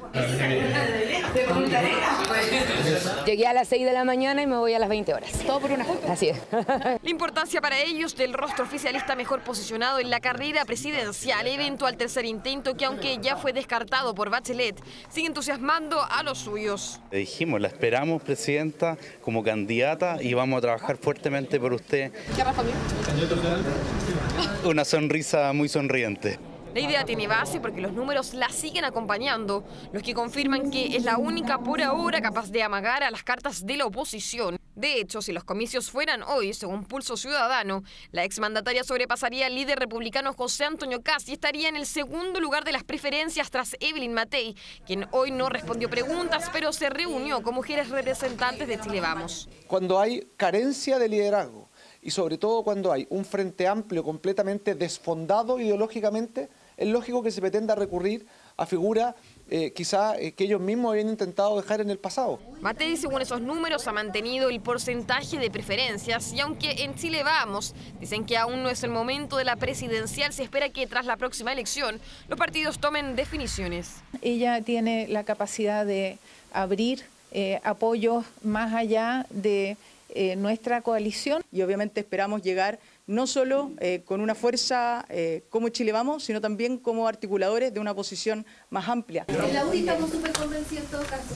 Llegué a las 6 de la mañana y me voy a las 20 horas. Todo por una foto. Así es. La importancia para ellos del rostro oficialista mejor posicionado en la carrera presidencial, eventual tercer intento que, aunque ya fue descartado por Bachelet, sigue entusiasmando a los suyos. Le dijimos, la esperamos, presidenta, como candidata y vamos a trabajar fuertemente por usted. ¿Qué raza mía? Una sonrisa muy sonriente. La idea tiene base porque los números la siguen acompañando, los que confirman que es la única por ahora capaz de amagar a las cartas de la oposición. De hecho, si los comicios fueran hoy, según Pulso Ciudadano, la exmandataria sobrepasaría al líder republicano José Antonio Kast y estaría en el segundo lugar de las preferencias tras Evelyn Matei, quien hoy no respondió preguntas, pero se reunió con mujeres representantes de Chile Vamos. Cuando hay carencia de liderazgo y sobre todo cuando hay un frente amplio completamente desfondado ideológicamente, es lógico que se pretenda recurrir a figuras quizá que ellos mismos habían intentado dejar en el pasado. Matei, según esos números, ha mantenido el porcentaje de preferencias y aunque en Chile Vamos dicen que aún no es el momento de la presidencial, se espera que tras la próxima elección los partidos tomen definiciones. Ella tiene la capacidad de abrir apoyos más allá de nuestra coalición. Y obviamente esperamos llegar no solo con una fuerza como Chile Vamos, sino también como articuladores de una posición más amplia. En la UDI estamos súper convencidos en todo caso.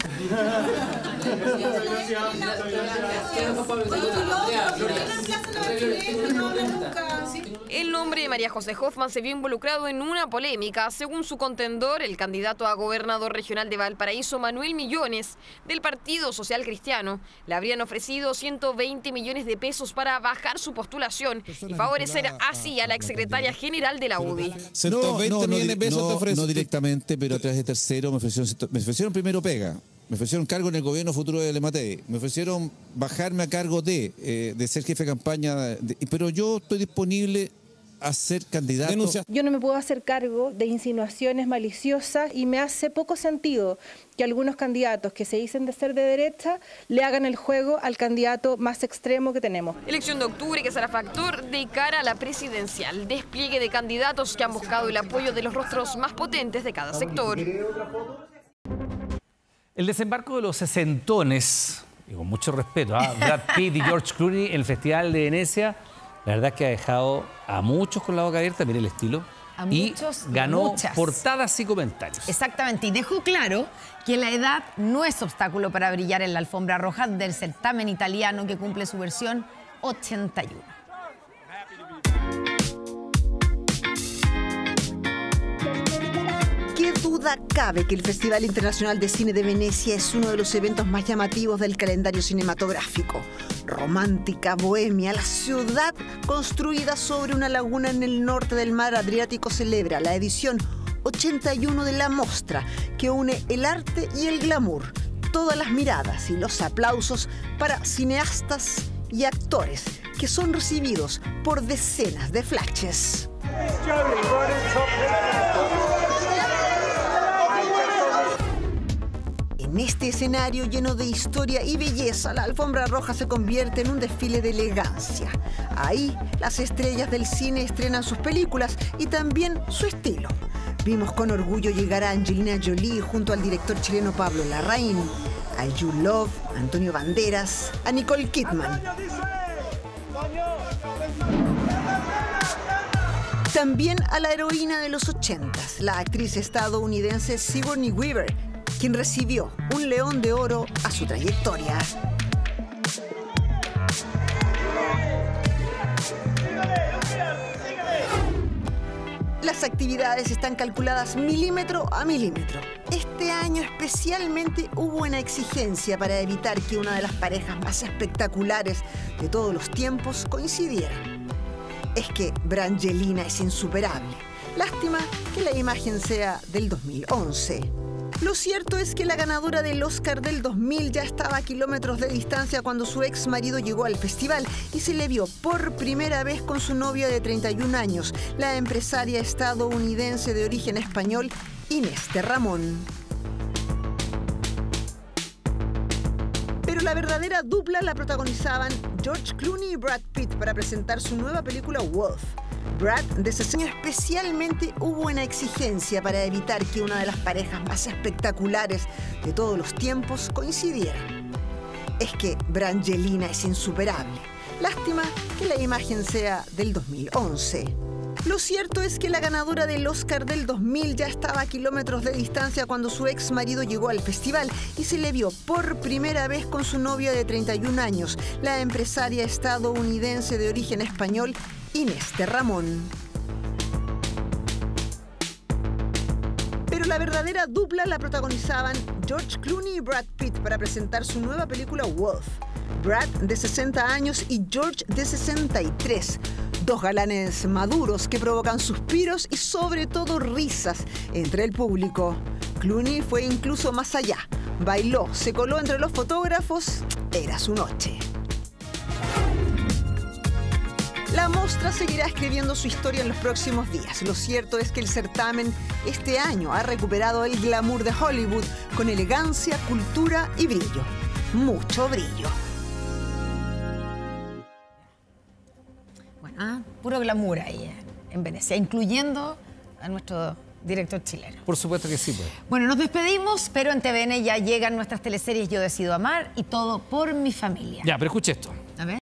El nombre de María José Hoffman se vio involucrado en una polémica. Según su contendor, el candidato a gobernador regional de Valparaíso, Manuel Millones, del Partido Social Cristiano, le habrían ofrecido 120 millones de pesos para bajar su postulación y favorecer así a la exsecretaria general de la UDI. 120 millones de pesos te ofrecen. No directamente, pero a través de tercero me ofrecieron primero pega. Me ofrecieron cargo en el gobierno futuro de Lematei. Me ofrecieron bajarme a cargo de ser jefe de campaña. Pero yo estoy disponible a ser candidato. Yo no me puedo hacer cargo de insinuaciones maliciosas y me hace poco sentido que algunos candidatos que se dicen de ser de derecha le hagan el juego al candidato más extremo que tenemos. Elección de octubre que será factor de cara a la presidencial. Despliegue de candidatos que han buscado el apoyo de los rostros más potentes de cada sector. El desembarco de los sesentones, y con mucho respeto, Brad Pitt y George Clooney en el Festival de Venecia, la verdad es que ha dejado a muchos con la boca abierta, mire el estilo, y ganó portadas y comentarios. Exactamente, y dejó claro que la edad no es obstáculo para brillar en la alfombra roja del certamen italiano que cumple su versión 81. ¿Qué duda cabe que el Festival Internacional de Cine de Venecia es uno de los eventos más llamativos del calendario cinematográfico? Romántica, bohemia, la ciudad construida sobre una laguna en el norte del mar Adriático celebra la edición 81 de la Mostra, que une el arte y el glamour, todas las miradas y los aplausos para cineastas y actores que son recibidos por decenas de flashes. En este escenario lleno de historia y belleza, la alfombra roja se convierte en un desfile de elegancia. Ahí, las estrellas del cine estrenan sus películas y también su estilo. Vimos con orgullo llegar a Angelina Jolie junto al director chileno Pablo Larraín, a Jude Law, a Antonio Banderas, a Nicole Kidman. También a la heroína de los 80s, la actriz estadounidense Sigourney Weaver, quien recibió un León de Oro a su trayectoria. Las actividades están calculadas milímetro a milímetro. Este año especialmente hubo una exigencia para evitar que una de las parejas más espectaculares de todos los tiempos coincidiera. Es que Brangelina es insuperable. Lástima que la imagen sea del 2011. Lo cierto es que la ganadora del Oscar del 2000 ya estaba a kilómetros de distancia cuando su ex marido llegó al festival y se le vio por primera vez con su novia de 31 años, la empresaria estadounidense de origen español, Inés de Ramón. Pero la verdadera dupla la protagonizaban George Clooney y Brad Pitt para presentar su nueva película Wolf. Brad, de ese año especialmente hubo una exigencia para evitar que una de las parejas más espectaculares de todos los tiempos coincidiera. Es que Brangelina es insuperable. Lástima que la imagen sea del 2011. Lo cierto es que la ganadora del Oscar del 2000 ya estaba a kilómetros de distancia cuando su ex marido llegó al festival y se le vio por primera vez con su novia de 31 años, la empresaria estadounidense de origen español, Inés de Ramón. Pero la verdadera dupla la protagonizaban George Clooney y Brad Pitt para presentar su nueva película Wolf. Brad, de 60 años, y George, de 63. Dos galanes maduros que provocan suspiros y sobre todo risas entre el público. Clooney fue incluso más allá. Bailó, se coló entre los fotógrafos. Era su noche. La Mostra seguirá escribiendo su historia en los próximos días. Lo cierto es que el certamen este año ha recuperado el glamour de Hollywood con elegancia, cultura y brillo. Mucho brillo. Bueno, puro glamour ahí en Venecia, incluyendo a nuestro director chileno. Por supuesto que sí, pues. Bueno, nos despedimos, pero en TVN ya llegan nuestras teleseries Yo Decido Amar y Todo por mi Familia. Ya, pero escuche esto. A ver.